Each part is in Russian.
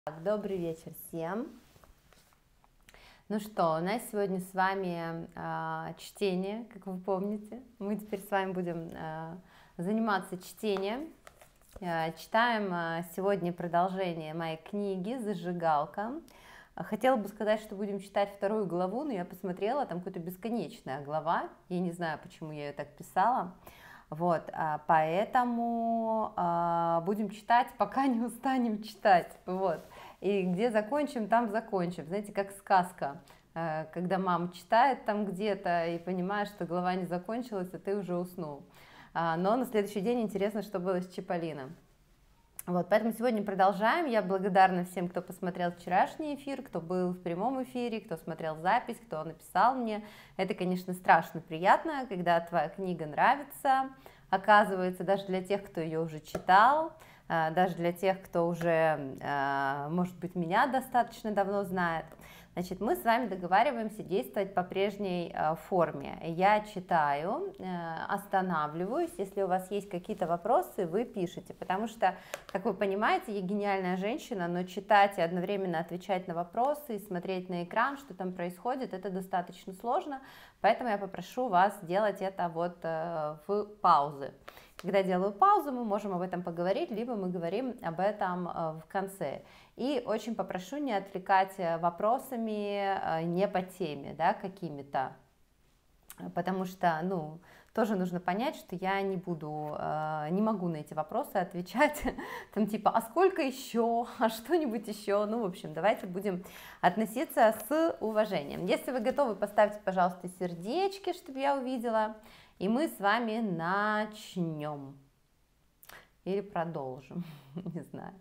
Добрый вечер всем. Ну что, у нас сегодня с вами чтение, как вы помните. Мы теперь с вами будем заниматься чтением. Читаем сегодня продолжение моей книги «Зажигалка». Хотела бы сказать, что будем читать вторую главу, но я посмотрела, там какая-то бесконечная глава. Я не знаю, почему я ее так писала. Вот, поэтому будем читать, пока не устанем читать. Вот. И где закончим, там закончим. Знаете, как сказка, когда мама читает там где-то и понимаешь, что глава не закончилась, а ты уже уснул. Но на следующий день интересно, что было с Чиполлино. Вот, поэтому сегодня продолжаем. Я благодарна всем, кто посмотрел вчерашний эфир, кто был в прямом эфире, кто смотрел запись, кто написал мне. Это, конечно, страшно приятно, когда твоя книга нравится. Оказывается, даже для тех, кто ее уже читал, даже для тех, кто уже, может быть, меня достаточно давно знает. Значит, мы с вами договариваемся действовать по прежней форме. Я читаю, останавливаюсь. Если у вас есть какие-то вопросы, вы пишите, потому что, как вы понимаете, я гениальная женщина, но читать и одновременно отвечать на вопросы и смотреть на экран, что там происходит, это достаточно сложно, поэтому я попрошу вас делать это вот в паузы. Когда делаю паузу, мы можем об этом поговорить, либо мы говорим об этом в конце. И очень попрошу не отвлекать вопросами не по теме, да, какими-то, потому что, ну, тоже нужно понять, что я не могу на эти вопросы отвечать, там типа, а сколько еще, а что-нибудь еще, ну, в общем, давайте будем относиться с уважением. Если вы готовы, поставьте, пожалуйста, сердечки, чтобы я увидела, и мы с вами начнем или продолжим, не знаю.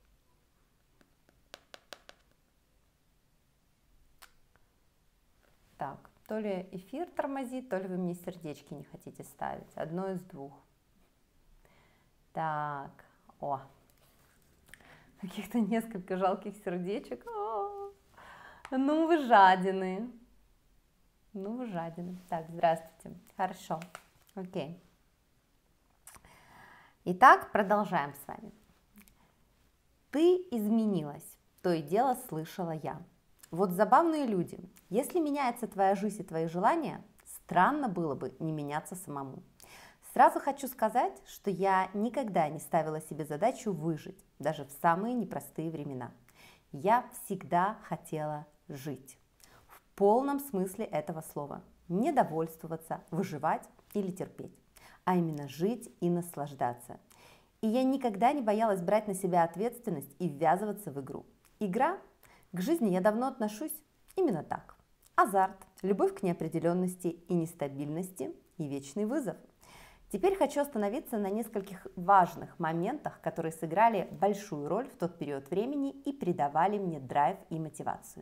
Так, то ли эфир тормозит, то ли вы мне сердечки не хотите ставить. Одно из двух. Так, каких-то несколько жалких сердечек. Ну вы жадины. Ну вы жадины. Так, здравствуйте. Хорошо. Окей. Итак, продолжаем с вами. Ты изменилась, то и дело слышала я. Вот забавные люди. Если меняется твоя жизнь и твои желания, странно было бы не меняться самому. Сразу хочу сказать, что я никогда не ставила себе задачу выжить, даже в самые непростые времена. Я всегда хотела жить. В полном смысле этого слова. Не довольствоваться, выживать или терпеть, а именно жить и наслаждаться. И я никогда не боялась брать на себя ответственность и ввязываться в игру. Игра? К жизни я давно отношусь именно так. Азарт, любовь к неопределенности и нестабильности и вечный вызов. Теперь хочу остановиться на нескольких важных моментах, которые сыграли большую роль в тот период времени и придавали мне драйв и мотивацию.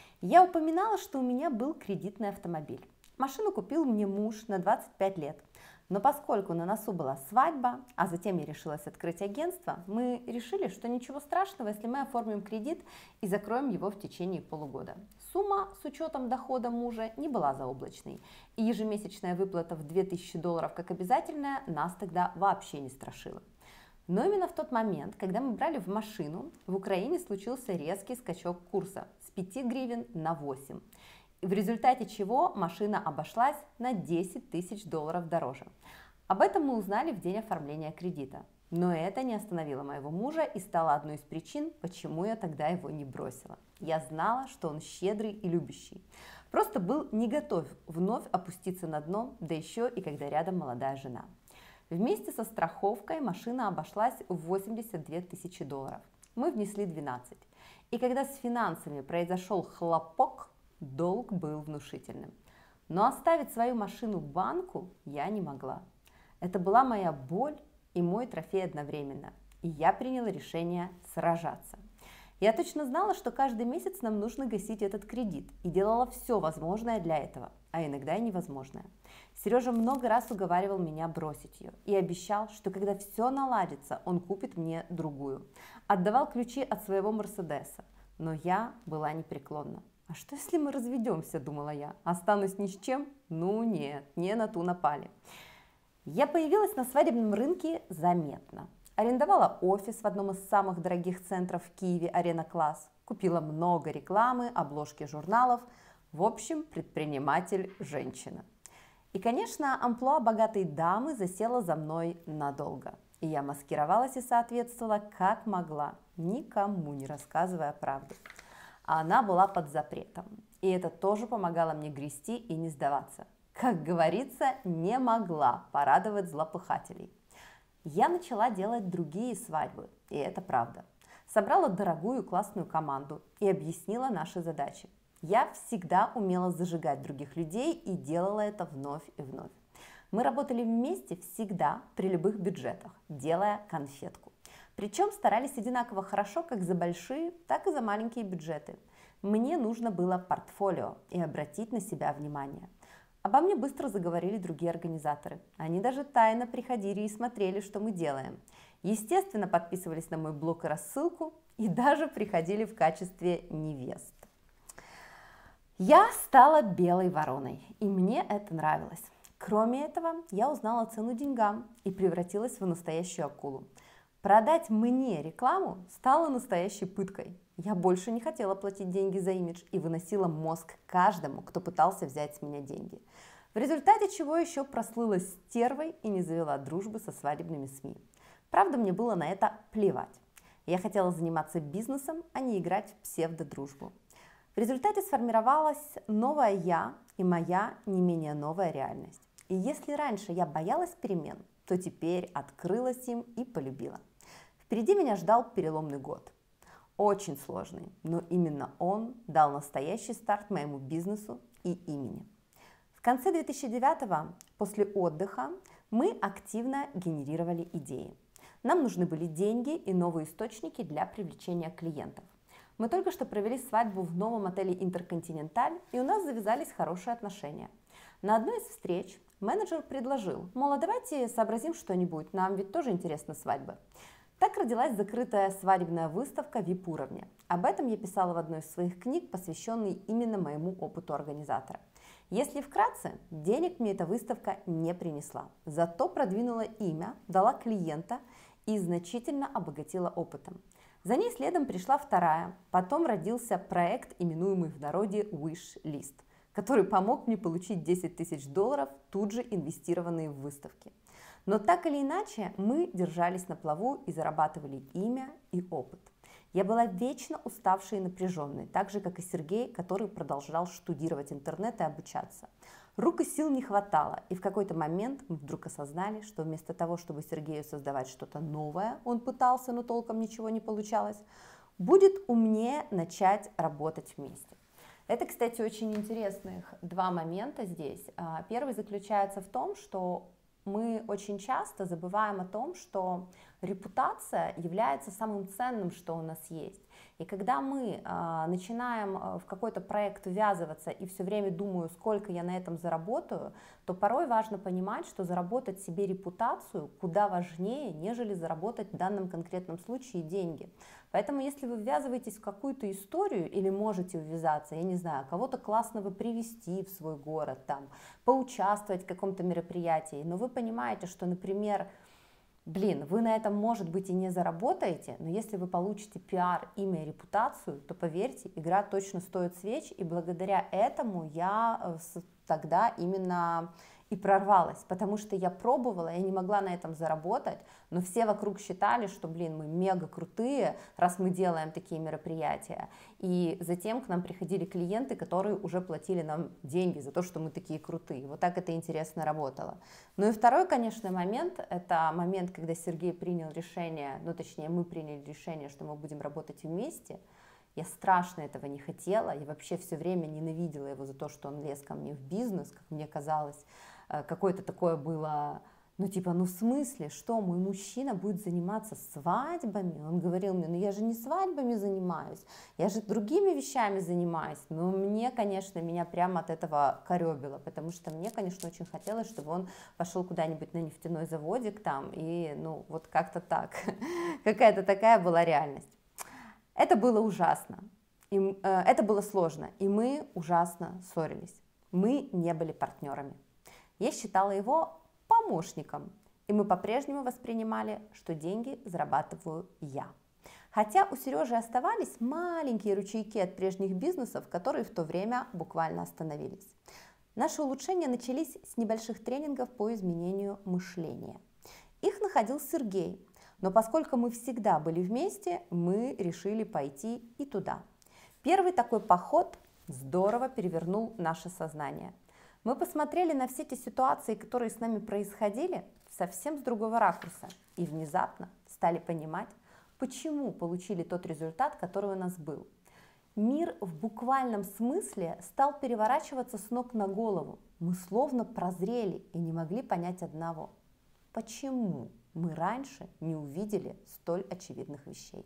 Я упоминала, что у меня был кредитный автомобиль. Машину купил мне муж на 25 лет. Но поскольку на носу была свадьба, а затем я решилась открыть агентство, мы решили, что ничего страшного, если мы оформим кредит и закроем его в течение полугода. Сумма с учетом дохода мужа не была заоблачной, и ежемесячная выплата в $2000 как обязательная нас тогда вообще не страшила. Но именно в тот момент, когда мы брали в машину, в Украине случился резкий скачок курса с 5 гривен на 8. В результате чего машина обошлась на $10 000 дороже. Об этом мы узнали в день оформления кредита. Но это не остановило моего мужа и стало одной из причин, почему я тогда его не бросила. Я знала, что он щедрый и любящий. Просто был не готов вновь опуститься на дно, да еще и когда рядом молодая жена. Вместе со страховкой машина обошлась в $82 000. Мы внесли 12. И когда с финансами произошел хлопок, долг был внушительным. Но оставить свою машину банку я не могла. Это была моя боль и мой трофей одновременно. И я приняла решение сражаться. Я точно знала, что каждый месяц нам нужно гасить этот кредит. И делала все возможное для этого, а иногда и невозможное. Сережа много раз уговаривал меня бросить ее. И обещал, что когда все наладится, он купит мне другую. Отдавал ключи от своего Мерседеса. Но я была непреклонна. А что если мы разведемся, думала я, останусь ни с чем? Ну нет, не на ту напали. Я появилась на свадебном рынке заметно. арендовала офис в одном из самых дорогих центров в Киеве, Арена Класс, купила много рекламы, обложки журналов. В общем, предприниматель-женщина. И, конечно, амплуа богатой дамы засела за мной надолго. И я маскировалась и соответствовала как могла, никому не рассказывая правду. А она была под запретом. И это тоже помогало мне грести и не сдаваться. Как говорится, не могла порадовать злопыхателей. Я начала делать другие свадьбы, и это правда. Собрала дорогую классную команду и объяснила наши задачи. Я всегда умела зажигать других людей и делала это вновь и вновь. Мы работали вместе всегда при любых бюджетах, делая конфетку. Причем старались одинаково хорошо как за большие, так и за маленькие бюджеты. Мне нужно было портфолио и обратить на себя внимание. Обо мне быстро заговорили другие организаторы. Они даже тайно приходили и смотрели, что мы делаем. Естественно, подписывались на мой блог и рассылку, и даже приходили в качестве невест. Я стала белой вороной, и мне это нравилось. Кроме этого, я узнала цену деньгам и превратилась в настоящую акулу. Продать мне рекламу стало настоящей пыткой. Я больше не хотела платить деньги за имидж и выносила мозг каждому, кто пытался взять с меня деньги. В результате чего еще прослыла стервой и не завела дружбы со свадебными СМИ. Правда, мне было на это плевать. Я хотела заниматься бизнесом, а не играть в псевдодружбу. В результате сформировалась новая я и моя не менее новая реальность. И если раньше я боялась перемен, то теперь открылась им и полюбила. Впереди меня ждал переломный год. Очень сложный, но именно он дал настоящий старт моему бизнесу и имени. В конце 2009-го, после отдыха, мы активно генерировали идеи. Нам нужны были деньги и новые источники для привлечения клиентов. Мы только что провели свадьбу в новом отеле «Интерконтиненталь», и у нас завязались хорошие отношения. На одной из встреч менеджер предложил, мол, а давайте сообразим что-нибудь, нам ведь тоже интересна свадьба. Так родилась закрытая свадебная выставка VIP-уровня. Об этом я писала в одной из своих книг, посвященной именно моему опыту организатора. Если вкратце, денег мне эта выставка не принесла, зато продвинула имя, дала клиента и значительно обогатила опытом. За ней следом пришла вторая, потом родился проект, именуемый в народе Wish List, который помог мне получить $10 000, тут же инвестированные в выставки. Но так или иначе, мы держались на плаву и зарабатывали имя и опыт. Я была вечно уставшей и напряженной, так же, как и Сергей, который продолжал штудировать интернет и обучаться. Рук и сил не хватало, и в какой-то момент мы вдруг осознали, что вместо того, чтобы Сергею создавать что-то новое, он пытался, но толком ничего не получалось, будет умнее начать работать вместе. Это, кстати, очень интересных два момента здесь. Первый заключается в том, что мы очень часто забываем о том, что репутация является самым ценным, что у нас есть. И когда мы начинаем в какой-то проект ввязываться и все время думаю, сколько я на этом заработаю, то порой важно понимать, что заработать себе репутацию куда важнее, нежели заработать в данном конкретном случае деньги. Поэтому если вы ввязываетесь в какую-то историю или можете ввязаться, я не знаю, кого-то классного привести в свой город, там, поучаствовать в каком-то мероприятии, но вы понимаете, что, например, вы на этом, может быть, и не заработаете, но если вы получите пиар, имя и репутацию, то, поверьте, игра точно стоит свеч, и благодаря этому я тогда именно и прорвалась, потому что я пробовала, я не могла на этом заработать, но все вокруг считали, что, мы мега крутые, раз мы делаем такие мероприятия. И затем к нам приходили клиенты, которые уже платили нам деньги за то, что мы такие крутые. Вот так это интересно работало. Ну и второй, конечно, момент, это момент, когда Сергей принял решение, точнее, мы приняли решение, что мы будем работать вместе. Я страшно этого не хотела, я вообще все время ненавидела его за то, что он лез ко мне в бизнес, как мне казалось. Какое-то такое было, в смысле, что мой мужчина будет заниматься свадьбами? Он говорил мне, я же не свадьбами занимаюсь, я же другими вещами занимаюсь. Но мне, конечно, меня прямо от этого коребило, потому что мне, конечно, очень хотелось, чтобы он пошел куда-нибудь на нефтяной заводик там, и вот как-то так, какая-то такая была реальность. Это было ужасно, это было сложно, и мы ужасно ссорились. Мы не были партнерами. Я считала его помощником И мы по-прежнему воспринимали, что деньги зарабатываю я. Хотя у Сережи оставались маленькие ручейки от прежних бизнесов, которые в то время буквально остановились. Наши улучшения начались с небольших тренингов по изменению мышления. Их находил Сергей, но поскольку мы всегда были вместе, мы решили пойти и туда. Первый такой поход здорово перевернул наше сознание. Мы посмотрели на все те ситуации, которые с нами происходили, совсем с другого ракурса и внезапно стали понимать, почему получили тот результат, который у нас был. Мир в буквальном смысле стал переворачиваться с ног на голову. Мы словно прозрели и не могли понять одного. Почему мы раньше не увидели столь очевидных вещей?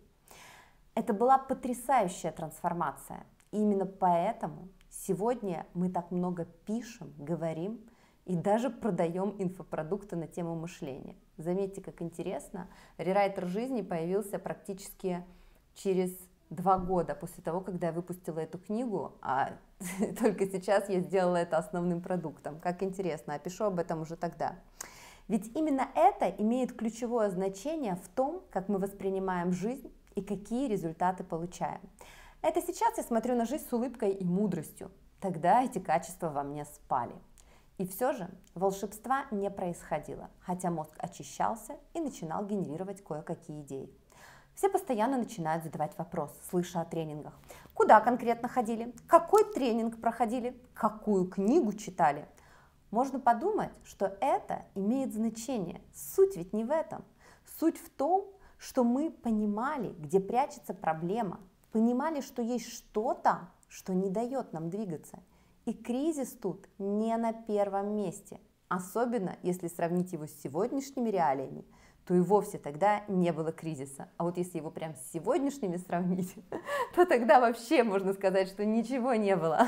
Это была потрясающая трансформация. И именно поэтому сегодня мы так много пишем, говорим и даже продаем инфопродукты на тему мышления. Заметьте, как интересно, рерайтер жизни появился практически через 2 года после того, когда я выпустила эту книгу, а только сейчас я сделала это основным продуктом. Как интересно, опишу об этом уже тогда. Ведь именно это имеет ключевое значение в том, как мы воспринимаем жизнь и какие результаты получаем. Это сейчас я смотрю на жизнь с улыбкой и мудростью. Тогда эти качества во мне спали. И все же волшебства не происходило, хотя мозг очищался и начинал генерировать кое-какие идеи. Все постоянно начинают задавать вопрос, слыша о тренингах. Куда конкретно ходили? Какой тренинг проходили? Какую книгу читали? Можно подумать, что это имеет значение. Суть ведь не в этом. Суть в том, что мы понимали, где прячется проблема, понимали, что есть что-то, что не дает нам двигаться. И кризис тут не на первом месте. Особенно, если сравнить его с сегодняшними реалиями, то и вовсе тогда не было кризиса. А вот если его прям с сегодняшними сравнить, то тогда вообще можно сказать, что ничего не было.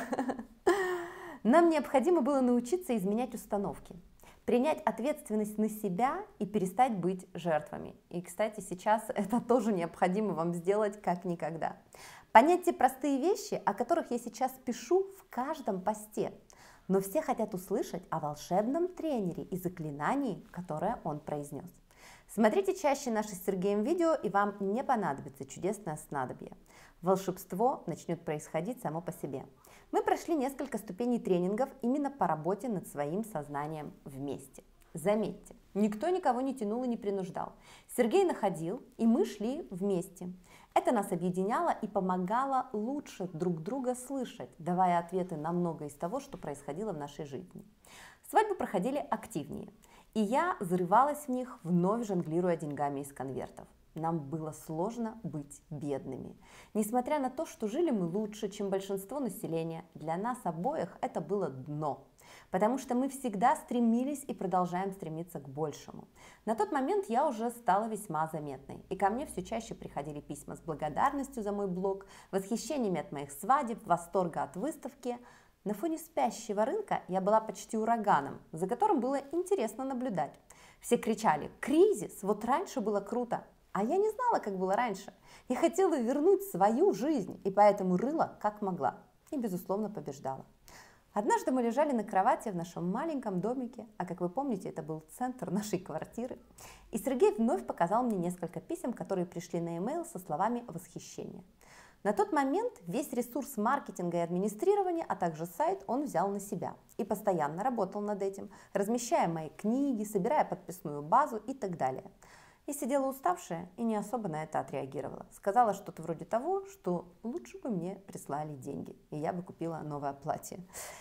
Нам необходимо было научиться изменять установки, принять ответственность на себя и перестать быть жертвами. И, кстати, сейчас это тоже необходимо вам сделать как никогда. Понять те простые вещи, о которых я сейчас пишу в каждом посте. Но все хотят услышать о волшебном тренере и заклинании, которое он произнес. Смотрите чаще наши с Сергеем видео, и вам не понадобится чудесное снадобье. Волшебство начнет происходить само по себе. Мы прошли несколько ступеней тренингов именно по работе над своим сознанием вместе. Заметьте, никто никого не тянул и не принуждал. Сергей находил, и мы шли вместе. Это нас объединяло и помогало лучше друг друга слышать, давая ответы на многое из того, что происходило в нашей жизни. Свадьбы проходили активнее, и я зарывалась в них, вновь жонглируя деньгами из конвертов. Нам было сложно быть бедными. Несмотря на то, что жили мы лучше, чем большинство населения, для нас обоих это было дно. Потому что мы всегда стремились и продолжаем стремиться к большему. На тот момент я уже стала весьма заметной. И ко мне все чаще приходили письма с благодарностью за мой блог, восхищениями от моих свадеб, восторга от выставки. На фоне спящего рынка я была почти ураганом, за которым было интересно наблюдать. Все кричали: «Кризис! Вот раньше было круто!» А я не знала, как было раньше. Я хотела вернуть свою жизнь, и поэтому рыла как могла. И, безусловно, побеждала. Однажды мы лежали на кровати в нашем маленьком домике, а как вы помните, это был центр нашей квартиры. И Сергей вновь показал мне несколько писем, которые пришли на e-mail со словами восхищения. На тот момент весь ресурс маркетинга и администрирования, а также сайт он взял на себя и постоянно работал над этим, размещая мои книги, собирая подписную базу и так далее. Я сидела уставшая и не особо на это отреагировала. Сказала что-то вроде того, что лучше бы мне прислали деньги, и я бы купила новое платье.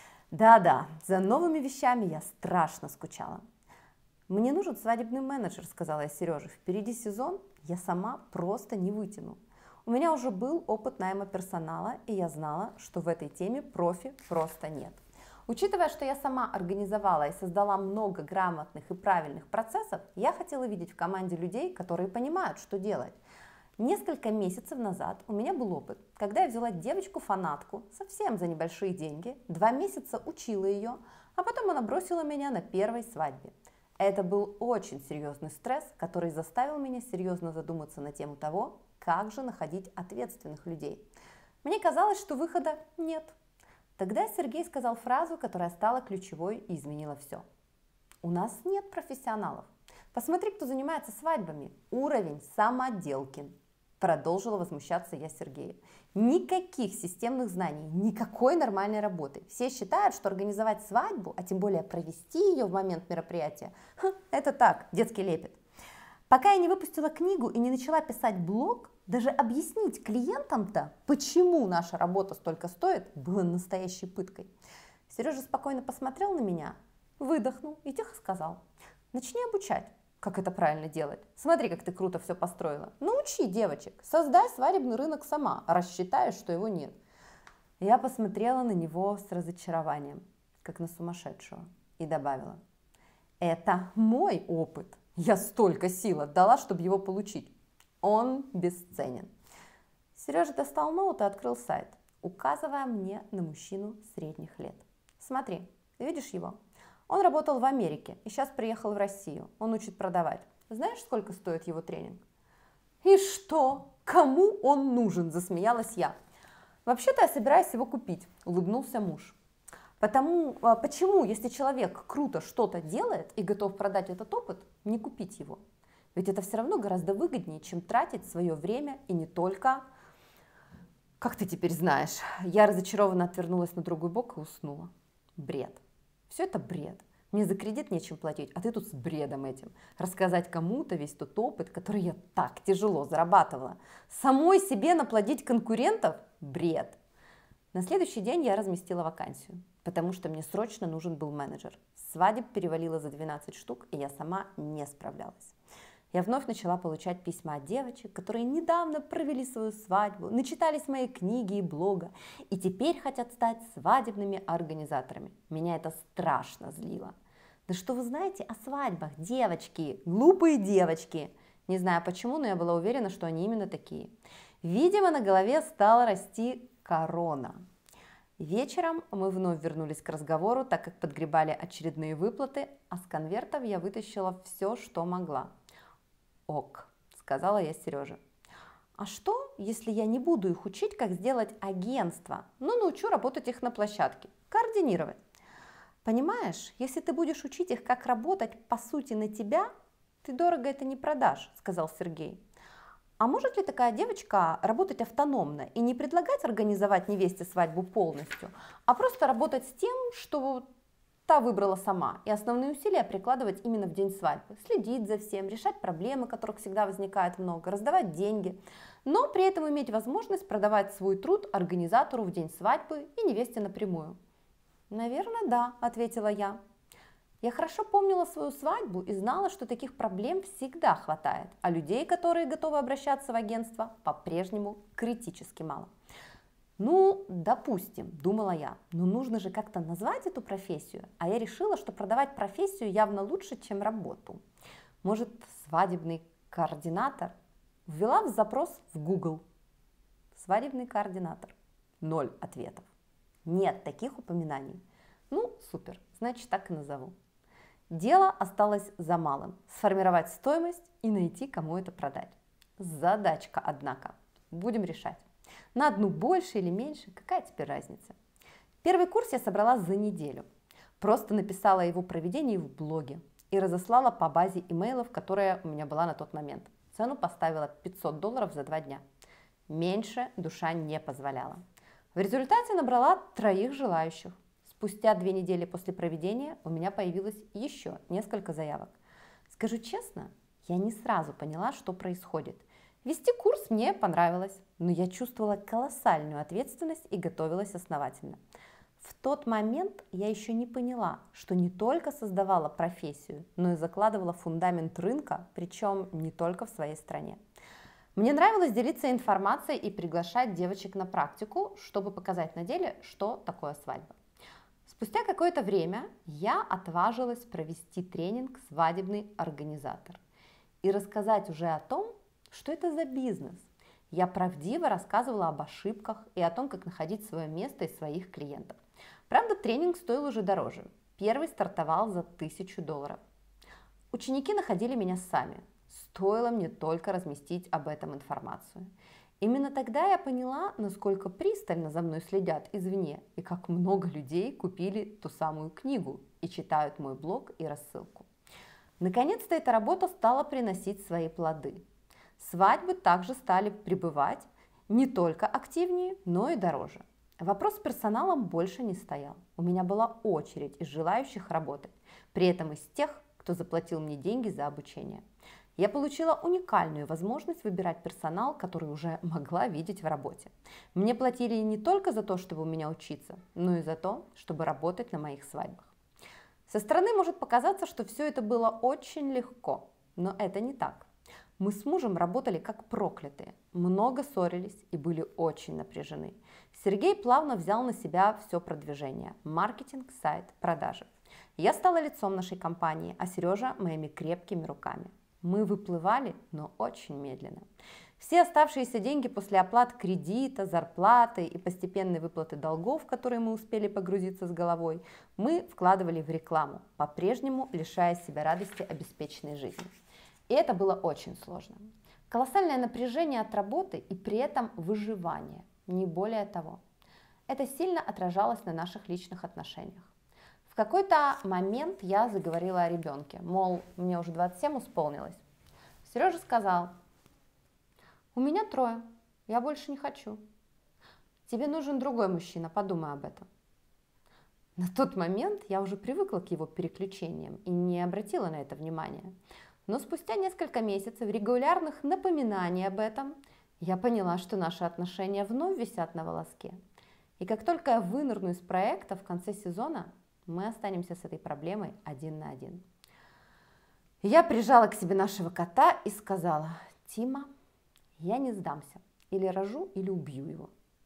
Да-да, за новыми вещами я страшно скучала. «Мне нужен свадебный менеджер», — сказала я Сереже. «Впереди сезон, я сама просто не вытяну». У меня уже был опыт найма персонала, и я знала, что в этой теме профи просто нет. Учитывая, что я сама организовала и создала много грамотных и правильных процессов, я хотела видеть в команде людей, которые понимают, что делать. Несколько месяцев назад у меня был опыт, когда я взяла девочку-фанатку совсем за небольшие деньги, 2 месяца учила ее, а потом она бросила меня на первой свадьбе. Это был очень серьезный стресс, который заставил меня серьезно задуматься на тему того, как же находить ответственных людей. Мне казалось, что выхода нет. Тогда Сергей сказал фразу, которая стала ключевой и изменила все. У нас нет профессионалов. Посмотри, кто занимается свадьбами. Уровень самоделки. Продолжила возмущаться я Сергею. Никаких системных знаний, никакой нормальной работы. Все считают, что организовать свадьбу, а тем более провести ее в момент мероприятия, это так, детский лепет. Пока я не выпустила книгу и не начала писать блог, даже объяснить клиентам-то, почему наша работа столько стоит, было настоящей пыткой. Сережа спокойно посмотрел на меня, выдохнул и тихо сказал: начни обучать, как это правильно делать. Смотри, как ты круто все построила. Научи девочек, создай свадебный рынок сама, рассчитаешь, что его нет. Я посмотрела на него с разочарованием, как на сумасшедшего, и добавила: это мой опыт. Я столько сил отдала, чтобы его получить. Он бесценен. Сережа достал ноут и открыл сайт, указывая мне на мужчину средних лет. Смотри, ты видишь его? Он работал в Америке и сейчас приехал в Россию. Он учит продавать. Знаешь, сколько стоит его тренинг? И что? Кому он нужен? Засмеялась я. Вообще-то я собираюсь его купить, улыбнулся муж. Почему, если человек круто что-то делает и готов продать этот опыт, не купить его? Ведь это все равно гораздо выгоднее, чем тратить свое время и не только... Как ты теперь знаешь? Я разочарованно отвернулась на другой бок и уснула. Бред. Все это бред. Мне за кредит нечем платить, а ты тут с бредом этим. Рассказать кому-то весь тот опыт, который я так тяжело зарабатывала. Самой себе наплодить конкурентов? Бред. На следующий день я разместила вакансию, потому что мне срочно нужен был менеджер. Свадеб перевалило за 12 штук, и я сама не справлялась. Я вновь начала получать письма от девочек, которые недавно провели свою свадьбу, начитались моей книги и блога, и теперь хотят стать свадебными организаторами. Меня это страшно злило. Да что вы знаете о свадьбах, девочки, глупые девочки? Не знаю почему, но я была уверена, что они именно такие. Видимо, на голове стала расти корона. Вечером мы вновь вернулись к разговору, так как подгребали очередные выплаты, а с конвертов я вытащила все, что могла. «Ок», — сказала я Сереже. «А что, если я не буду их учить, как сделать агентство, но научу работать их на площадке, координировать? Понимаешь, если ты будешь учить их, как работать по сути на тебя, ты дорого это не продашь», — сказал Сергей. «А может ли такая девочка работать автономно и не предлагать организовать невесте свадьбу полностью, а просто работать с тем, что та выбрала сама, и основные усилия прикладывать именно в день свадьбы, следить за всем, решать проблемы, которых всегда возникает много, раздавать деньги, но при этом иметь возможность продавать свой труд организатору в день свадьбы и невесте напрямую?» «Наверное, да», — ответила я. Я хорошо помнила свою свадьбу и знала, что таких проблем всегда хватает, а людей, которые готовы обращаться в агентство, по-прежнему критически мало. «Ну, допустим», — думала я, «но нужно же как-то назвать эту профессию», а я решила, что продавать профессию явно лучше, чем работу. Может, свадебный координатор? Ввела в запрос в Google. Свадебный координатор. 0 ответов. Нет таких упоминаний. Ну, супер, значит, так и назову. Дело осталось за малым – сформировать стоимость и найти, кому это продать. Задачка, однако. Будем решать. На одну больше или меньше, какая теперь разница? Первый курс я собрала за неделю. Просто написала о его проведении в блоге и разослала по базе имейлов, которая у меня была на тот момент. Цену поставила $500 за 2 дня. Меньше душа не позволяла. В результате набрала 3 желающих. Спустя 2 недели после проведения у меня появилось еще несколько заявок. Скажу честно, я не сразу поняла, что происходит. Вести курс мне понравилось, но я чувствовала колоссальную ответственность и готовилась основательно. В тот момент я еще не поняла, что не только создавала профессию, но и закладывала фундамент рынка, причем не только в своей стране. Мне нравилось делиться информацией и приглашать девочек на практику, чтобы показать на деле, что такое свадьба. Спустя какое-то время я отважилась провести тренинг «Свадебный организатор» и рассказать уже о том, что это за бизнес. Я правдиво рассказывала об ошибках и о том, как находить свое место и своих клиентов. Правда, тренинг стоил уже дороже. Первый стартовал за $1000. Ученики находили меня сами. Стоило мне только разместить об этом информацию. Именно тогда я поняла, насколько пристально за мной следят извне и как много людей купили ту самую книгу и читают мой блог и рассылку. Наконец-то эта работа стала приносить свои плоды. Свадьбы также стали прибывать не только активнее, но и дороже. Вопрос с персоналом больше не стоял. У меня была очередь из желающих работать, при этом из тех, кто заплатил мне деньги за обучение. Я получила уникальную возможность выбирать персонал, который уже могла видеть в работе. Мне платили не только за то, чтобы у меня учиться, но и за то, чтобы работать на моих свадьбах. Со стороны может показаться, что все это было очень легко, но это не так. Мы с мужем работали как проклятые, много ссорились и были очень напряжены. Сергей плавно взял на себя все продвижение – маркетинг, сайт, продажи. Я стала лицом нашей компании, а Сережа – моими крепкими руками. Мы выплывали, но очень медленно. Все оставшиеся деньги после оплат кредита, зарплаты и постепенной выплаты долгов, в которые мы успели погрузиться с головой, мы вкладывали в рекламу, по-прежнему лишая себя радости обеспеченной жизни. И это было очень сложно. Колоссальное напряжение от работы и при этом выживание, не более того. Это сильно отражалось на наших личных отношениях. В какой-то момент я заговорила о ребенке, мол, мне уже 27 исполнилось. Сережа сказал: у меня 3, я больше не хочу. Тебе нужен другой мужчина, подумай об этом. На тот момент я уже привыкла к его переключениям и не обратила на это внимания. Но спустя несколько месяцев регулярных напоминаний об этом я поняла, что наши отношения вновь висят на волоске. И как только я вынырну из проекта в конце сезона, мы останемся с этой проблемой один на один. Я прижала к себе нашего кота и сказала: Тима, я не сдамся. Или рожу, или убью его.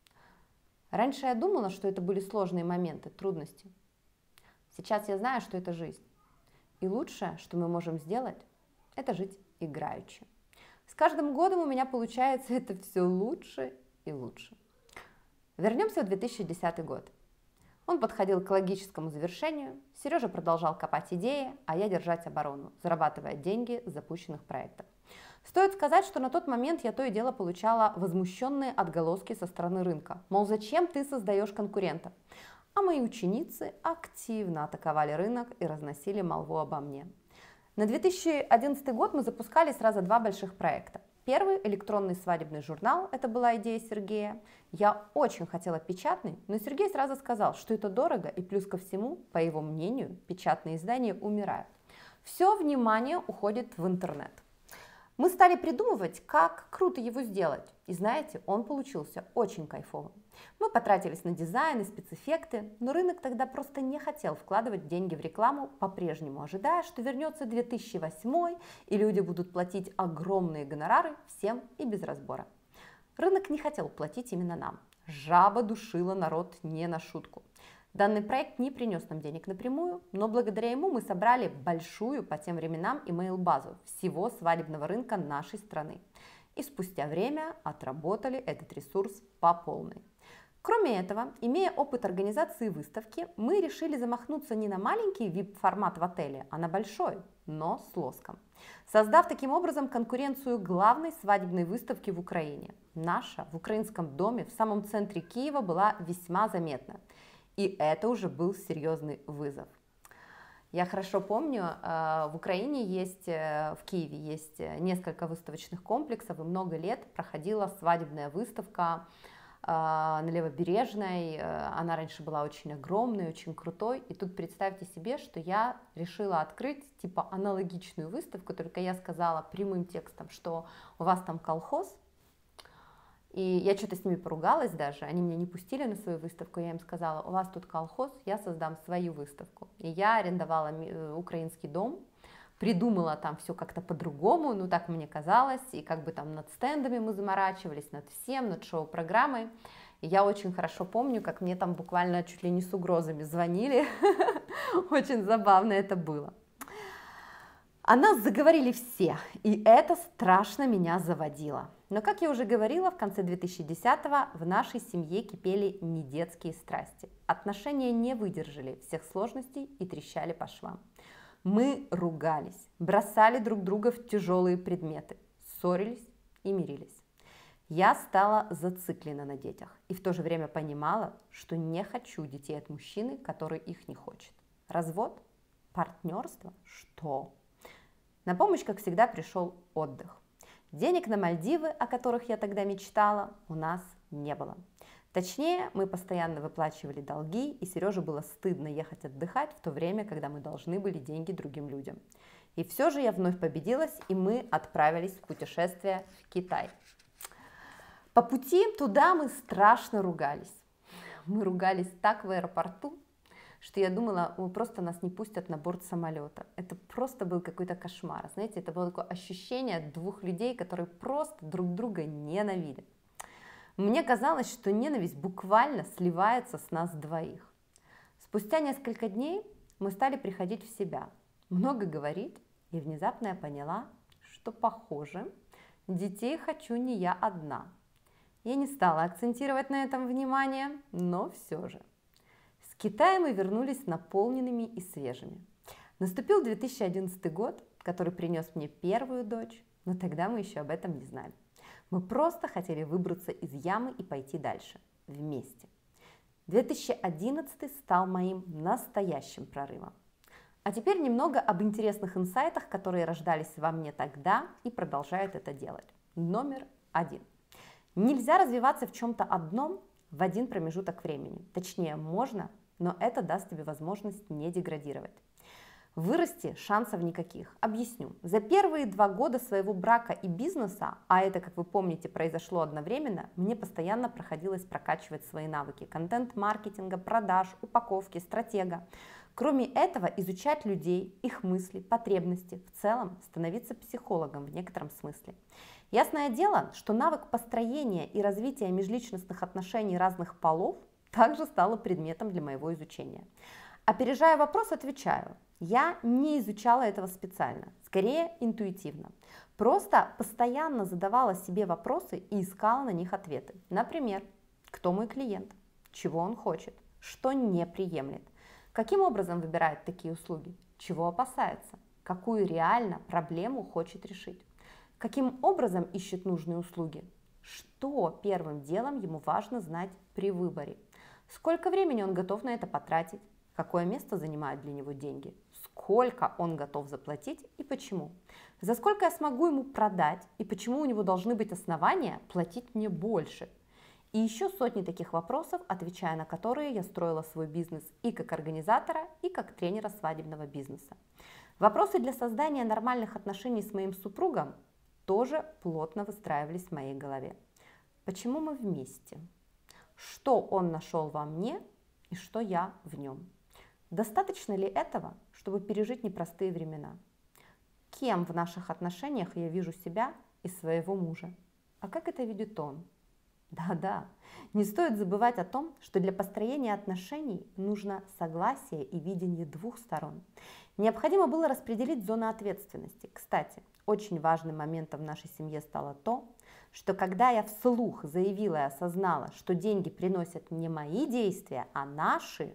Раньше я думала, что это были сложные моменты, трудности. Сейчас я знаю, что это жизнь. И лучшее, что мы можем сделать, это жить играючи. С каждым годом у меня получается это все лучше и лучше. Вернемся в 2010 год. Он подходил к логическому завершению, Сережа продолжал копать идеи, а я держать оборону, зарабатывая деньги с запущенных проектов. Стоит сказать, что на тот момент я то и дело получала возмущенные отголоски со стороны рынка. Мол, зачем ты создаешь конкурентов? А мои ученицы активно атаковали рынок и разносили молву обо мне. На 2011 год мы запускали сразу 2 больших проекта. Первый – электронный свадебный журнал, это была идея Сергея. Я очень хотела печатный, но Сергей сразу сказал, что это дорого, и плюс ко всему, по его мнению, печатные издания умирают. Все внимание уходит в интернет. Мы стали придумывать, как круто его сделать. И знаете, он получился очень кайфовым. Мы потратились на дизайн и спецэффекты, но рынок тогда просто не хотел вкладывать деньги в рекламу, по-прежнему ожидая, что вернется 2008 и люди будут платить огромные гонорары всем и без разбора. Рынок не хотел платить именно нам. Жаба душила народ не на шутку. Данный проект не принес нам денег напрямую, но благодаря ему мы собрали большую по тем временам имейл-базу всего свадебного рынка нашей страны. И спустя время отработали этот ресурс по полной. Кроме этого, имея опыт организации выставки, мы решили замахнуться не на маленький VIP-формат в отеле, а на большой, но с лоском. Создав таким образом конкуренцию главной свадебной выставки в Украине. Наша в украинском доме в самом центре Киева была весьма заметна. И это уже был серьезный вызов. Я хорошо помню, в Украине есть, в Киеве есть несколько выставочных комплексов, и много лет проходила свадебная выставка на Левобережной. Она раньше была очень огромной, очень крутой. И тут представьте себе, что я решила открыть типа аналогичную выставку, только я сказала прямым текстом, что у вас там колхоз. И я что-то с ними поругалась даже, они меня не пустили на свою выставку, я им сказала: у вас тут колхоз, я создам свою выставку. И я арендовала украинский дом, придумала там все как-то по-другому, ну так мне казалось, и как бы там над стендами мы заморачивались, над всем, над шоу-программой. И я очень хорошо помню, как мне там буквально чуть ли не с угрозами звонили, очень забавно это было. О нас заговорили все, и это страшно меня заводило. Но, как я уже говорила, в конце 2010-го в нашей семье кипели недетские страсти. Отношения не выдержали всех сложностей и трещали по швам. Мы ругались, бросали друг друга в тяжелые предметы, ссорились и мирились. Я стала зациклена на детях и в то же время понимала, что не хочу детей от мужчины, который их не хочет. Развод? Партнерство? Что? На помощь, как всегда, пришел отдых. Денег на Мальдивы, о которых я тогда мечтала, у нас не было. Точнее, мы постоянно выплачивали долги, и Сереже было стыдно ехать отдыхать в то время, когда мы должны были деньги другим людям. И все же я вновь победилась, и мы отправились в путешествие в Китай. По пути туда мы страшно ругались. Мы ругались так в аэропорту, что я думала, просто нас не пустят на борт самолета. Это просто был какой-то кошмар. Знаете, это было такое ощущение двух людей, которые просто друг друга ненавидят. Мне казалось, что ненависть буквально сливается с нас двоих. Спустя несколько дней мы стали приходить в себя, много говорить, и внезапно я поняла, что, похоже, детей хочу не я одна. Я не стала акцентировать на этом внимание, но все же. С Китая мы вернулись наполненными и свежими. Наступил 2011 год, который принес мне первую дочь, но тогда мы еще об этом не знали. Мы просто хотели выбраться из ямы и пойти дальше, вместе. 2011 стал моим настоящим прорывом. А теперь немного об интересных инсайтах, которые рождались во мне тогда и продолжают это делать. Номер 1. Нельзя развиваться в чем-то одном в один промежуток времени. Точнее, можно, но это даст тебе возможность не деградировать. Вырасти шансов никаких. Объясню. За первые 2 года своего брака и бизнеса, а это, как вы помните, произошло одновременно, мне постоянно приходилось прокачивать свои навыки контент-маркетинга, продаж, упаковки, стратега. Кроме этого, изучать людей, их мысли, потребности, в целом становиться психологом в некотором смысле. Ясное дело, что навык построения и развития межличностных отношений разных полов также стало предметом для моего изучения. Опережая вопрос, отвечаю. Я не изучала этого специально, скорее интуитивно. Просто постоянно задавала себе вопросы и искала на них ответы. Например, кто мой клиент, чего он хочет, что не приемлет, каким образом выбирает такие услуги, чего опасается, какую реально проблему хочет решить, каким образом ищет нужные услуги, что первым делом ему важно знать при выборе, сколько времени он готов на это потратить, какое место занимают для него деньги, сколько он готов заплатить и почему, за сколько я смогу ему продать и почему у него должны быть основания платить мне больше. И еще сотни таких вопросов, отвечая на которые я строила свой бизнес и как организатора, и как тренера свадебного бизнеса. Вопросы для создания нормальных отношений с моим супругом тоже плотно выстраивались в моей голове. Почему мы вместе? Что он нашел во мне и что я в нем? Достаточно ли этого, чтобы пережить непростые времена? Кем в наших отношениях я вижу себя и своего мужа? А как это видит он? Да-да, не стоит забывать о том, что для построения отношений нужно согласие и видение двух сторон. Необходимо было распределить зоны ответственности. Кстати, очень важным моментом в нашей семье стало то, что когда я вслух заявила и осознала, что деньги приносят не мои действия, а наши,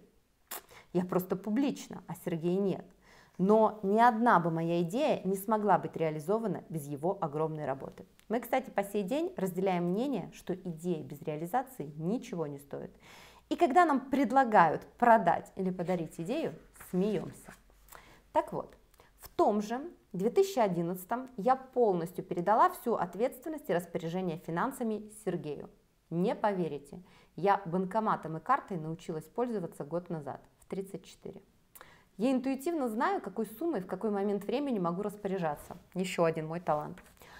я просто публично, а Сергея нет. Но ни одна бы моя идея не смогла быть реализована без его огромной работы. Мы, кстати, по сей день разделяем мнение, что идея без реализации ничего не стоит. И когда нам предлагают продать или подарить идею, смеемся. Так вот, в том же 2011 я полностью передала всю ответственность и распоряжение финансами Сергею. Не поверите, я банкоматом и картой научилась пользоваться год назад, в 34. Я интуитивно знаю, какой суммой в какой момент времени могу распоряжаться. Еще один мой талант.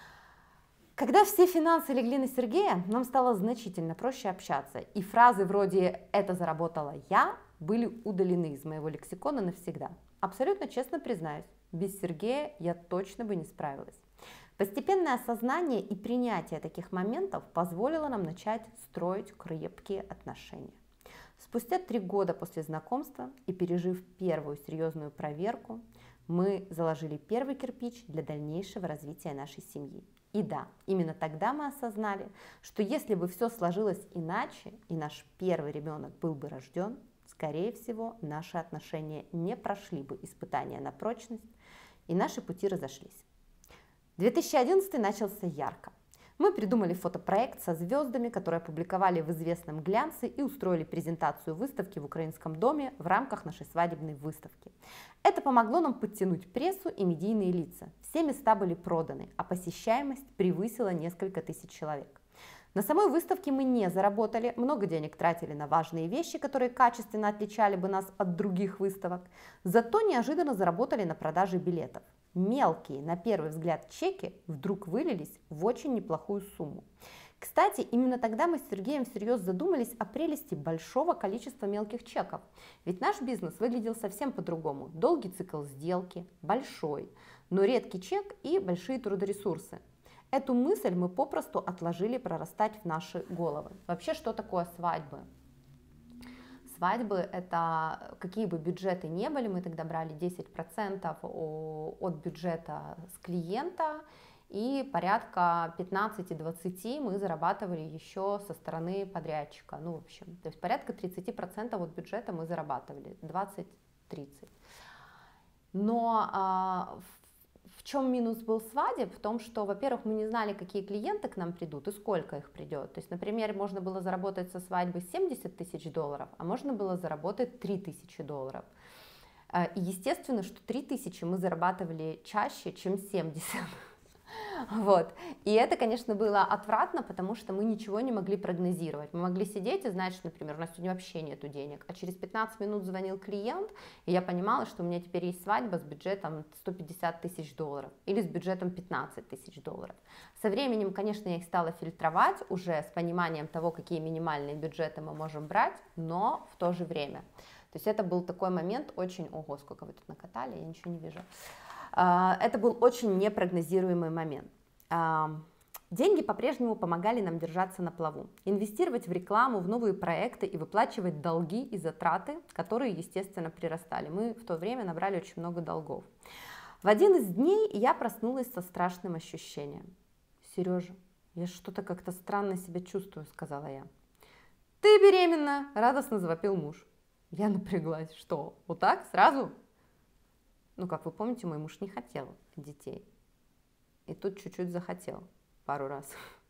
Когда все финансы легли на Сергея, нам стало значительно проще общаться. И фразы вроде «это заработала я» были удалены из моего лексикона навсегда. Абсолютно честно признаюсь, без Сергея я точно бы не справилась. Постепенное осознание и принятие таких моментов позволило нам начать строить крепкие отношения. Спустя 3 года после знакомства и пережив первую серьезную проверку, мы заложили первый кирпич для дальнейшего развития нашей семьи. И да, именно тогда мы осознали, что если бы все сложилось иначе, и наш первый ребенок был бы рожден, скорее всего, наши отношения не прошли бы испытания на прочность, и наши пути разошлись. 2011 начался ярко. Мы придумали фотопроект со звездами, которые опубликовали в известном глянце и устроили презентацию выставки в Украинском доме в рамках нашей свадебной выставки. Это помогло нам подтянуть прессу и медийные лица. Все места были проданы, а посещаемость превысила несколько тысяч человек. На самой выставке мы не заработали, много денег тратили на важные вещи, которые качественно отличали бы нас от других выставок, зато неожиданно заработали на продаже билетов. Мелкие, на первый взгляд, чеки вдруг вылились в очень неплохую сумму. Кстати, именно тогда мы с Сергеем всерьез задумались о прелести большого количества мелких чеков. Ведь наш бизнес выглядел совсем по-другому. Долгий цикл сделки, большой, но редкий чек и большие трудоресурсы. Эту мысль мы попросту отложили прорастать в наши головы. Вообще, что такое свадьбы? Свадьбы – это какие бы бюджеты ни были, мы тогда брали 10% от бюджета с клиента, и порядка 15-20 мы зарабатывали еще со стороны подрядчика. Ну, в общем, то есть порядка 30% от бюджета мы зарабатывали, 20-30. Но в чем минус был свадеб? В том, что, во-первых, мы не знали, какие клиенты к нам придут и сколько их придет. То есть, например, можно было заработать со свадьбы $70 тысяч, а можно было заработать $3000. И естественно, что 3000 мы зарабатывали чаще, чем 70. Вот. И это, конечно, было отвратно, потому что мы ничего не могли прогнозировать. Мы могли сидеть и знать, что, например, у нас сегодня вообще нету денег, а через 15 минут звонил клиент, и я понимала, что у меня теперь есть свадьба с бюджетом $150 тысяч или с бюджетом $15 тысяч. Со временем, конечно, я их стала фильтровать уже с пониманием того, какие минимальные бюджеты мы можем брать, но в то же время. То есть это был такой момент очень... Ого, сколько вы тут накатали, я ничего не вижу. Это был очень непрогнозируемый момент. Деньги по-прежнему помогали нам держаться на плаву, инвестировать в рекламу, в новые проекты и выплачивать долги и затраты, которые, естественно, прирастали. Мы в то время набрали очень много долгов. В один из дней я проснулась со страшным ощущением. «Сережа, я что-то как-то странно себя чувствую», — сказала я. «Ты беременна!» — радостно завопил муж. Я напряглась. «Что, вот так, сразу?» Ну, как вы помните, мой муж не хотел детей. И тут чуть-чуть захотел, пару раз.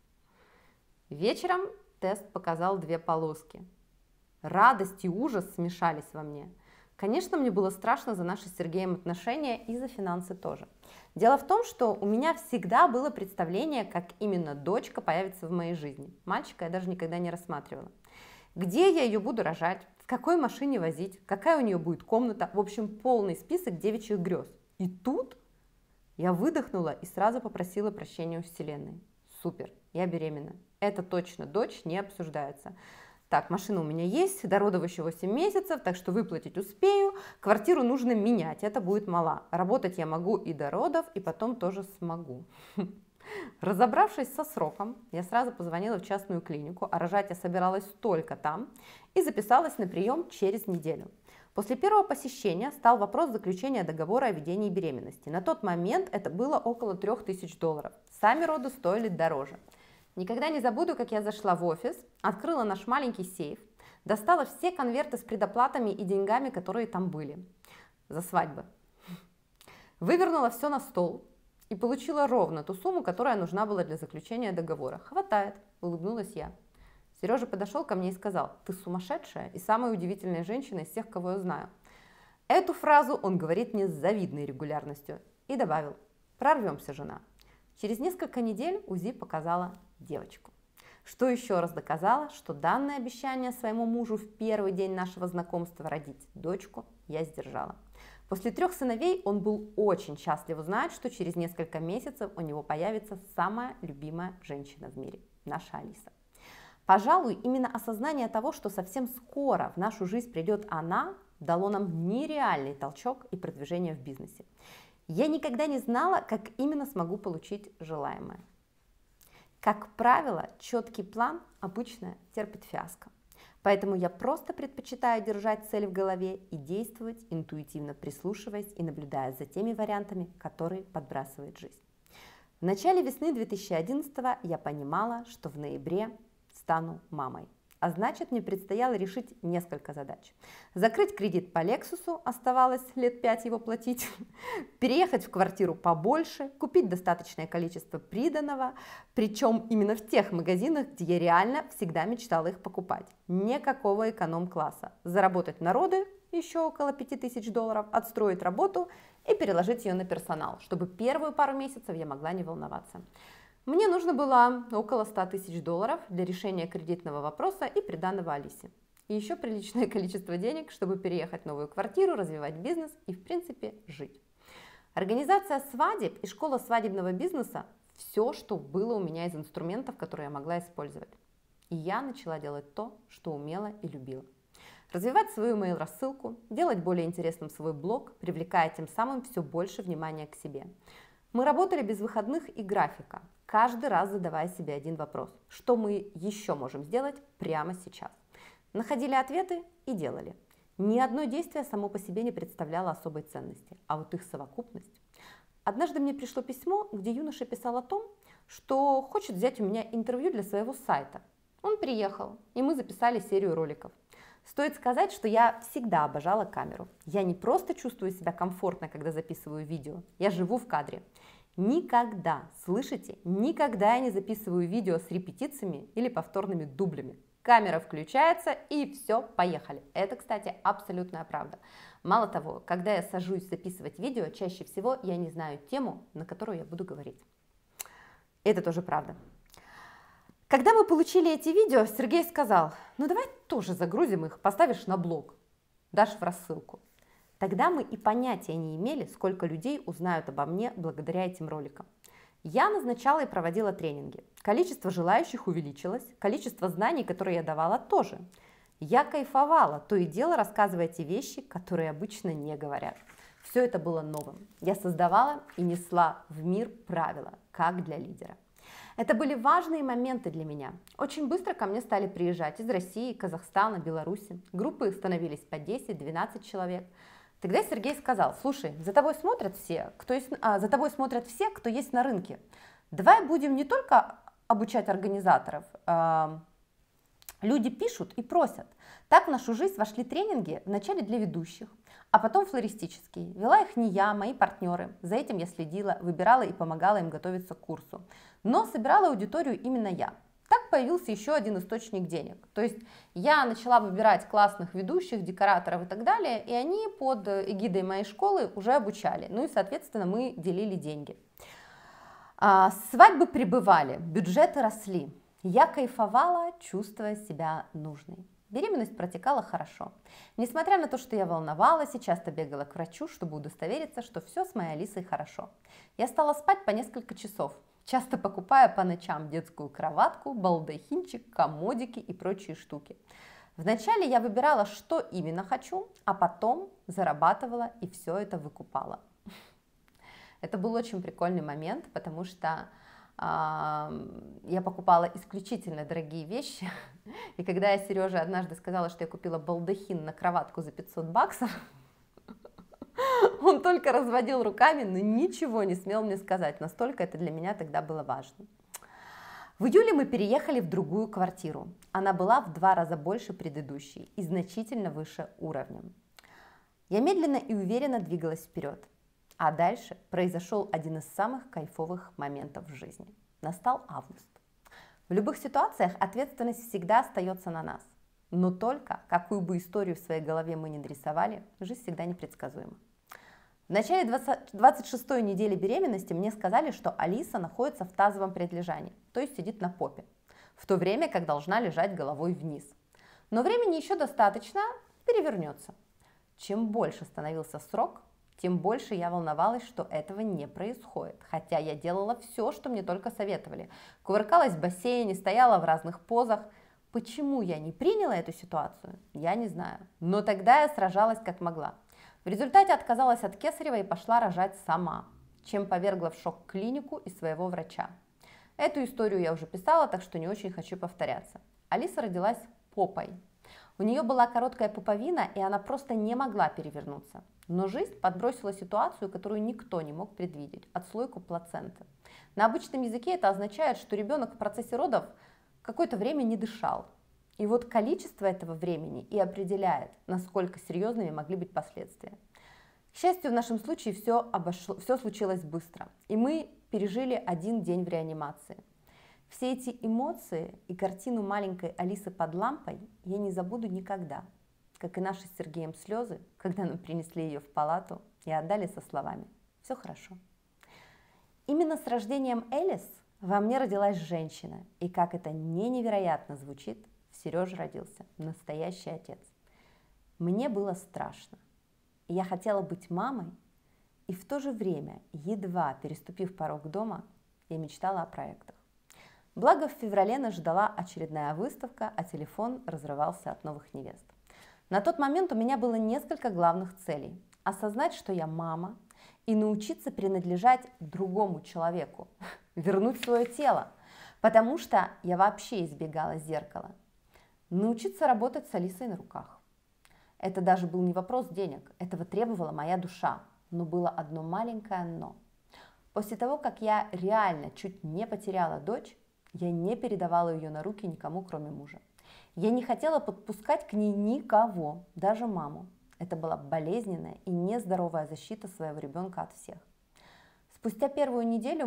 Вечером тест показал 2 полоски. Радость и ужас смешались во мне. Конечно, мне было страшно за наши с Сергеем отношения и за финансы тоже. Дело в том, что у меня всегда было представление, как именно дочка появится в моей жизни. Мальчика я даже никогда не рассматривала. Где я ее буду рожать, в какой машине возить, какая у нее будет комната. В общем, полный список девичьих грез. И тут я выдохнула и сразу попросила прощения у Вселенной. Супер, я беременна. Это точно дочь, не обсуждается. Так, машина у меня есть, до родов еще 8 месяцев, так что выплатить успею. Квартиру нужно менять, это будет мала. Работать я могу и до родов, и потом тоже смогу. Разобравшись со сроком, я сразу позвонила в частную клинику, а рожать я собиралась только там, и записалась на прием через неделю. После первого посещения стал вопрос заключения договора о ведении беременности. На тот момент это было около $3000. Сами роды стоили дороже. Никогда не забуду, как я зашла в офис, открыла наш маленький сейф, достала все конверты с предоплатами и деньгами, которые там были за свадьбы. Вывернула все на стол и получила ровно ту сумму, которая нужна была для заключения договора. «Хватает», — улыбнулась я. Сережа подошел ко мне и сказал: «Ты сумасшедшая и самая удивительная женщина из всех, кого я знаю». Эту фразу он говорит мне с завидной регулярностью и добавил: «Прорвемся, жена». Через несколько недель УЗИ показала девочку, что еще раз доказало, что данное обещание своему мужу в первый день нашего знакомства родить дочку я сдержала. После 3 сыновей он был очень счастлив узнать, что через несколько месяцев у него появится самая любимая женщина в мире – наша Алиса. Пожалуй, именно осознание того, что совсем скоро в нашу жизнь придет она, дало нам нереальный толчок и продвижение в бизнесе. Я никогда не знала, как именно смогу получить желаемое. Как правило, четкий план обычно терпит фиаско. Поэтому я просто предпочитаю держать цель в голове и действовать, интуитивно прислушиваясь и наблюдая за теми вариантами, которые подбрасывает жизнь. В начале весны 2011 я понимала, что в ноябре стану мамой. а значит, мне предстояло решить несколько задач. Закрыть кредит по Лексусу, оставалось лет 5 его платить, переехать в квартиру побольше, купить достаточное количество приданого, причем именно в тех магазинах, где я реально всегда мечтала их покупать. Никакого эконом-класса. Заработать народы еще около $5000, отстроить работу и переложить ее на персонал, чтобы первую пару месяцев я могла не волноваться. Мне нужно было около $100 000 для решения кредитного вопроса и приданого Алисе. И еще приличное количество денег, чтобы переехать в новую квартиру, развивать бизнес и, в принципе, жить. Организация свадеб и школа свадебного бизнеса – все, что было у меня из инструментов, которые я могла использовать. И я начала делать то, что умела и любила. Развивать свою email-рассылку, делать более интересным свой блог, привлекая тем самым все больше внимания к себе. Мы работали без выходных и графика, каждый раз задавая себе один вопрос: что мы еще можем сделать прямо сейчас? Находили ответы и делали. Ни одно действие само по себе не представляло особой ценности, а вот их совокупность. Однажды мне пришло письмо, где юноша писал о том, что хочет взять у меня интервью для своего сайта. Он приехал, и мы записали серию роликов. Стоит сказать, что я всегда обожала камеру. Я не просто чувствую себя комфортно, когда записываю видео, я живу в кадре. Никогда, слышите, никогда я не записываю видео с репетициями или повторными дублями. Камера включается и все, поехали. Это, кстати, абсолютная правда. Мало того, когда я сажусь записывать видео, чаще всего я не знаю тему, на которую я буду говорить. Это тоже правда. Когда мы получили эти видео, Сергей сказал: ну давай тоже загрузим их, поставишь на блог, дашь в рассылку. Тогда мы и понятия не имели, сколько людей узнают обо мне благодаря этим роликам. Я назначала и проводила тренинги. Количество желающих увеличилось, количество знаний, которые я давала, тоже. Я кайфовала, то и дело рассказывая те вещи, которые обычно не говорят. Все это было новым. Я создавала и несла в мир правила, как для лидера. Это были важные моменты для меня. Очень быстро ко мне стали приезжать из России, Казахстана, Беларуси. Группы становились по 10-12 человек. Тогда Сергей сказал: слушай, за тобой смотрят все, кто есть на рынке. Давай будем не только обучать организаторов, люди пишут и просят. Так в нашу жизнь вошли тренинги вначале для ведущих, а потом флористические. Вела их не я, мои партнеры. За этим я следила, выбирала и помогала им готовиться к курсу. Но собирала аудиторию именно я. Так появился еще один источник денег. То есть я начала выбирать классных ведущих, декораторов и так далее, и они под эгидой моей школы уже обучали. Ну и, соответственно, мы делили деньги. Свадьбы прибывали, бюджеты росли. Я кайфовала, чувствуя себя нужной. Беременность протекала хорошо. Несмотря на то, что я волновалась и часто бегала к врачу, чтобы удостовериться, что все с моей Алисой хорошо. Я стала спать по несколько часов, часто покупая по ночам детскую кроватку, балдахинчик, комодики и прочие штуки. Вначале я выбирала, что именно хочу, а потом зарабатывала и все это выкупала. Это был очень прикольный момент, потому что я покупала исключительно дорогие вещи. И когда я Сереже однажды сказала, что я купила балдахин на кроватку за $500, он только разводил руками, но ничего не смел мне сказать. Настолько это для меня тогда было важно. В июле мы переехали в другую квартиру. Она была в 2 раза больше предыдущей и значительно выше уровнем. Я медленно и уверенно двигалась вперед. А дальше произошел один из самых кайфовых моментов в жизни. Настал август. В любых ситуациях ответственность всегда остается на нас. Но только, какую бы историю в своей голове мы ни нарисовали, жизнь всегда непредсказуема. В начале 26-й недели беременности мне сказали, что Алиса находится в тазовом предлежании, то есть сидит на попе, в то время как должна лежать головой вниз. Но времени еще достаточно, перевернется. Чем больше становился срок, тем больше я волновалась, что этого не происходит, хотя я делала все, что мне только советовали. Кувыркалась в бассейне, стояла в разных позах. Почему я не приняла эту ситуацию, я не знаю. Но тогда я сражалась как могла. В результате отказалась от кесарева и пошла рожать сама, чем повергла в шок клинику и своего врача. Эту историю я уже писала, так что не очень хочу повторяться. Алиса родилась попой. У нее была короткая пуповина, и она просто не могла перевернуться. Но жизнь подбросила ситуацию, которую никто не мог предвидеть – отслойку плаценты. На обычном языке это означает, что ребенок в процессе родов какое-то время не дышал. И вот количество этого времени и определяет, насколько серьезными могли быть последствия. К счастью, в нашем случае все случилось быстро, и мы пережили 1 день в реанимации. Все эти эмоции и картину маленькой Алисы под лампой я не забуду никогда, как и наши с Сергеем слезы, когда нам принесли ее в палату и отдали со словами «все хорошо». Именно с рождением Элис во мне родилась женщина, и как это невероятно звучит, в Сереже родился настоящий отец. Мне было страшно. Я хотела быть мамой, и в то же время, едва переступив порог дома, я мечтала о проектах. Благо, в феврале нас ждала очередная выставка, а телефон разрывался от новых невест. На тот момент у меня было несколько главных целей. Осознать, что я мама, и научиться принадлежать другому человеку, вернуть свое тело, потому что я вообще избегала зеркала. Научиться работать с Алисой на руках. Это даже был не вопрос денег, этого требовала моя душа, но было одно маленькое «но». После того, как я реально чуть не потеряла дочь, я не передавала ее на руки никому, кроме мужа. Я не хотела подпускать к ней никого, даже маму. Это была болезненная и нездоровая защита своего ребенка от всех. Спустя первую неделю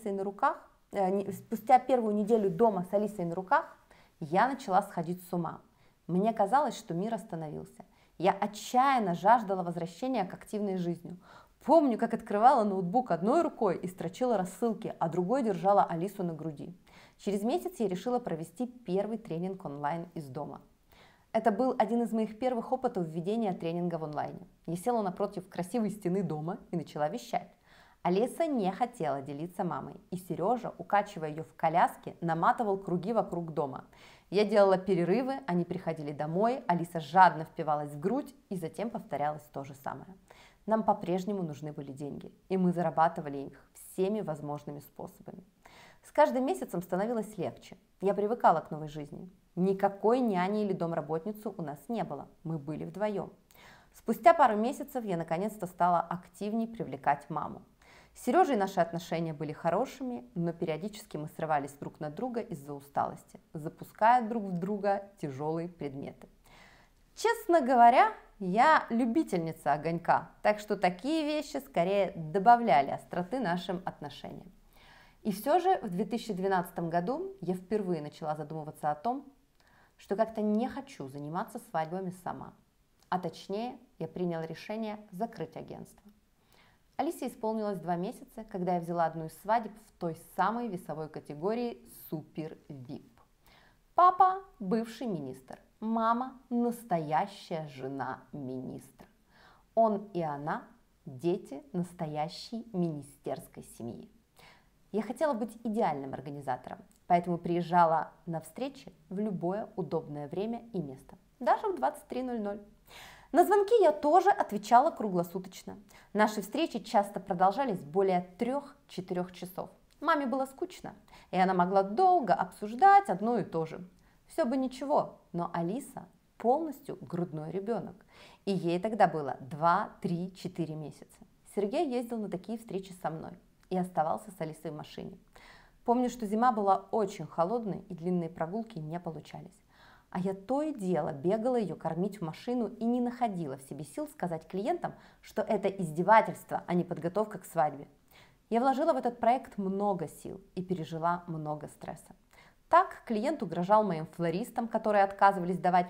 дома с Алисой на руках я начала сходить с ума. Мне казалось, что мир остановился. Я отчаянно жаждала возвращения к активной жизни. Помню, как открывала ноутбук одной рукой и строчила рассылки, а другой держала Алису на груди. Через месяц я решила провести первый тренинг онлайн из дома. Это был один из моих первых опытов введения тренинга в онлайне. Я села напротив красивой стены дома и начала вещать. Алиса не хотела делиться мамой, и Сережа, укачивая ее в коляске, наматывал круги вокруг дома. Я делала перерывы, они приходили домой, Алиса жадно впивалась в грудь, и затем повторялось то же самое. Нам по-прежнему нужны были деньги, и мы зарабатывали их всеми возможными способами. С каждым месяцем становилось легче. Я привыкала к новой жизни. Никакой няни или домработницы у нас не было, мы были вдвоем. Спустя пару месяцев я наконец-то стала активнее привлекать маму. С Сережей наши отношения были хорошими, но периодически мы срывались друг на друга из-за усталости, запуская друг в друга тяжелые предметы. Честно говоря, я любительница огонька, так что такие вещи скорее добавляли остроты нашим отношениям. И все же в 2012 году я впервые начала задумываться о том, что как-то не хочу заниматься свадьбами сама. А точнее, я приняла решение закрыть агентство. Алисе исполнилось 2 месяца, когда я взяла одну из свадеб в той самой весовой категории Супер VIP. Папа – бывший министр, мама – настоящая жена министра. Он и она – дети настоящей министерской семьи. Я хотела быть идеальным организатором, поэтому приезжала на встречи в любое удобное время и место, даже в 23:00. На звонки я тоже отвечала круглосуточно. Наши встречи часто продолжались более 3-4 часов. Маме было скучно, и она могла долго обсуждать одно и то же. Все бы ничего, но Алиса полностью грудной ребенок, и ей тогда было 2, 3, 4 месяца. Сергей ездил на такие встречи со мной и оставался с Алисой в машине. Помню, что зима была очень холодной, и длинные прогулки не получались. А я то и дело бегала ее кормить в машину и не находила в себе сил сказать клиентам, что это издевательство, а не подготовка к свадьбе. Я вложила в этот проект много сил и пережила много стресса. Так клиент угрожал моим флористам, которые отказывались давать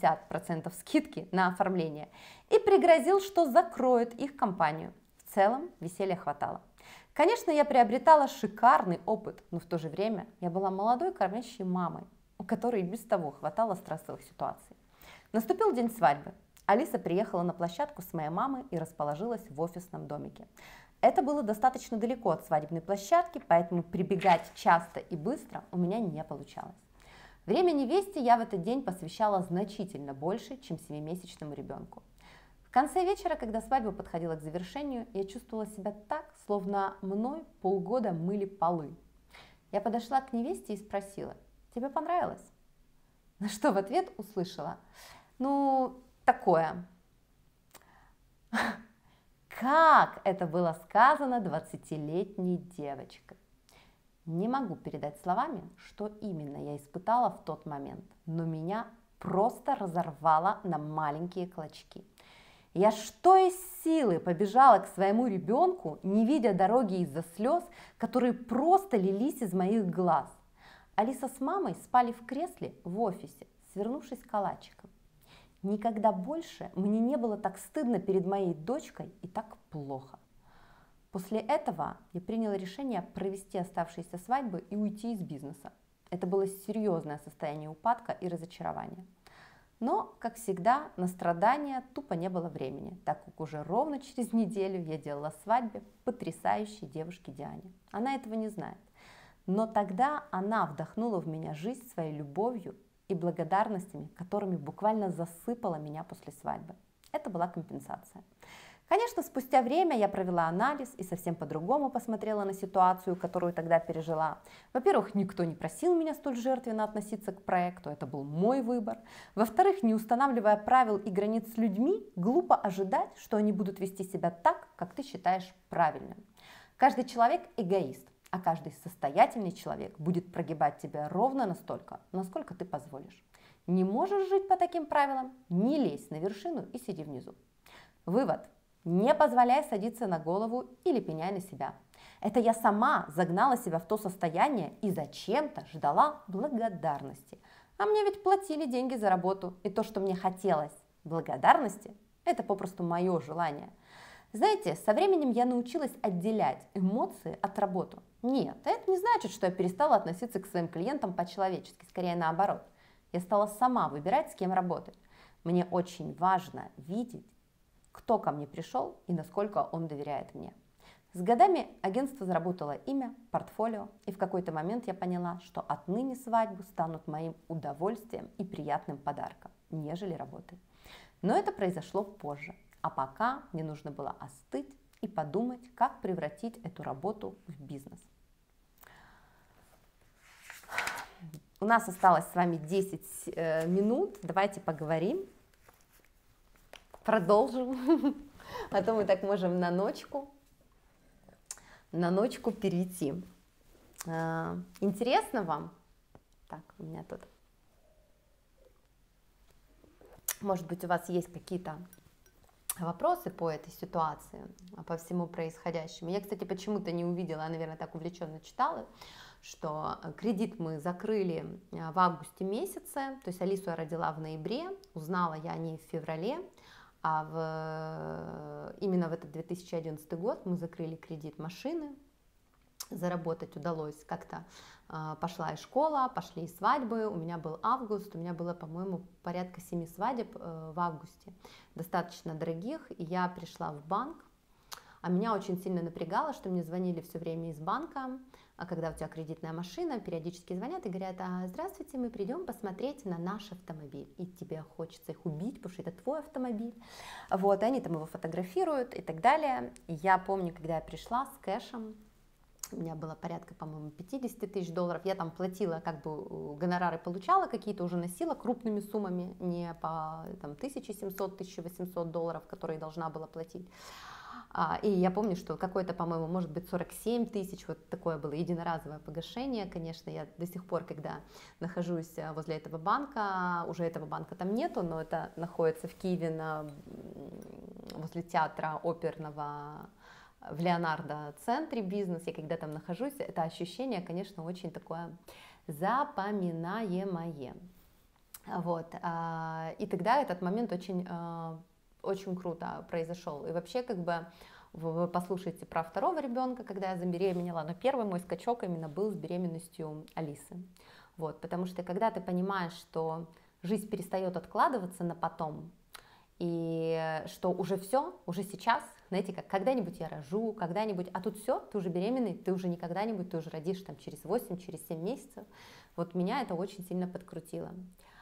50% скидки на оформление, и пригрозил, что закроет их компанию. В целом веселья хватало. Конечно, я приобретала шикарный опыт, но в то же время я была молодой кормящей мамой, у которой без того хватало стрессовых ситуаций. Наступил день свадьбы. Алиса приехала на площадку с моей мамой и расположилась в офисном домике. Это было достаточно далеко от свадебной площадки, поэтому прибегать часто и быстро у меня не получалось. Время невесте я в этот день посвящала значительно больше, чем 7-месячному ребенку. В конце вечера, когда свадьба подходила к завершению, я чувствовала себя так, словно мной полгода мыли полы. Я подошла к невесте и спросила: «Тебе понравилось?» На что в ответ услышала: «Ну, такое». Как это было сказано 20-летней девочкой. Не могу передать словами, что именно я испытала в тот момент, но меня просто разорвало на маленькие клочки. Я что из силы побежала к своему ребенку, не видя дороги из-за слез, которые просто лились из моих глаз. Алиса с мамой спали в кресле в офисе, свернувшись калачиком. Никогда больше мне не было так стыдно перед моей дочкой и так плохо. После этого я приняла решение провести оставшиеся свадьбы и уйти из бизнеса. Это было серьезное состояние упадка и разочарования. Но, как всегда, на страдания тупо не было времени, так как уже ровно через неделю я делала свадьбе потрясающей девушке Диане. Она этого не знает. Но тогда она вдохнула в меня жизнь своей любовью и благодарностями, которыми буквально засыпала меня после свадьбы. Это была компенсация. Конечно, спустя время я провела анализ и совсем по-другому посмотрела на ситуацию, которую тогда пережила. Во-первых, никто не просил меня столь жертвенно относиться к проекту, это был мой выбор. Во-вторых, не устанавливая правил и границ с людьми, глупо ожидать, что они будут вести себя так, как ты считаешь правильным. Каждый человек эгоист, а каждый состоятельный человек будет прогибать тебя ровно настолько, насколько ты позволишь. Не можешь жить по таким правилам? Не лезь на вершину и сиди внизу. Вывод. Не позволяй садиться на голову или пеняй на себя. Это я сама загнала себя в то состояние и зачем-то ждала благодарности. А мне ведь платили деньги за работу, и то, что мне хотелось благодарности, это попросту мое желание. Знаете, со временем я научилась отделять эмоции от работы. Нет, это не значит, что я перестала относиться к своим клиентам по-человечески, скорее наоборот. Я стала сама выбирать, с кем работать. Мне очень важно видеть, кто ко мне пришел и насколько он доверяет мне. С годами агентство заработало имя, портфолио, и в какой-то момент я поняла, что отныне свадьбы станут моим удовольствием и приятным подарком, нежели работой. Но это произошло позже, а пока мне нужно было остыть и подумать, как превратить эту работу в бизнес. У нас осталось с вами 10 минут, давайте поговорим. Продолжим, а то мы так можем на ночку перейти. Интересно вам? Так, у меня тут, может быть, у вас есть какие-то вопросы по этой ситуации, по всему происходящему. Я, кстати, почему-то не увидела, наверное, так увлеченно читала, что кредит мы закрыли в августе месяце, то есть Алису я родила в ноябре, узнала я о ней в феврале. А именно в этот 2011 год мы закрыли кредит машины, заработать удалось как-то. Пошла и школа, пошли и свадьбы, у меня был август, у меня было, по-моему, порядка 7 свадеб в августе, достаточно дорогих, и я пришла в банк, а меня очень сильно напрягало, что мне звонили все время из банка, а когда у тебя кредитная машина, периодически звонят и говорят: здравствуйте, мы придем посмотреть на наш автомобиль. И тебе хочется их убить, потому что это твой автомобиль. Вот, и они там его фотографируют и так далее. И я помню, когда я пришла с кэшем, у меня было порядка, по-моему, 50 тысяч долларов. Я там платила, как бы гонорары получала, какие-то уже носила крупными суммами, не по 1700-1800 долларов, которые должна была платить. И я помню, что какое-то, по-моему, может быть 47 тысяч, вот такое было единоразовое погашение. Конечно, я до сих пор, когда нахожусь возле этого банка, уже этого банка там нету, но это находится в Киеве возле театра оперного в Леонардо-центре бизнес. Я когда там нахожусь, это ощущение, конечно, очень такое запоминаемое. Вот. И тогда этот момент очень круто произошел. И вообще, как бы, вы послушайте про второго ребенка, когда я забеременела, но первый мой скачок именно был с беременностью Алисы. Вот, потому что когда ты понимаешь, что жизнь перестает откладываться на потом, и что уже все, уже сейчас, знаете, как когда-нибудь я рожу, когда-нибудь, а тут все, ты уже беременный, ты уже не когда-нибудь, ты уже родишь там через 8, через 7 месяцев. Вот меня это очень сильно подкрутило.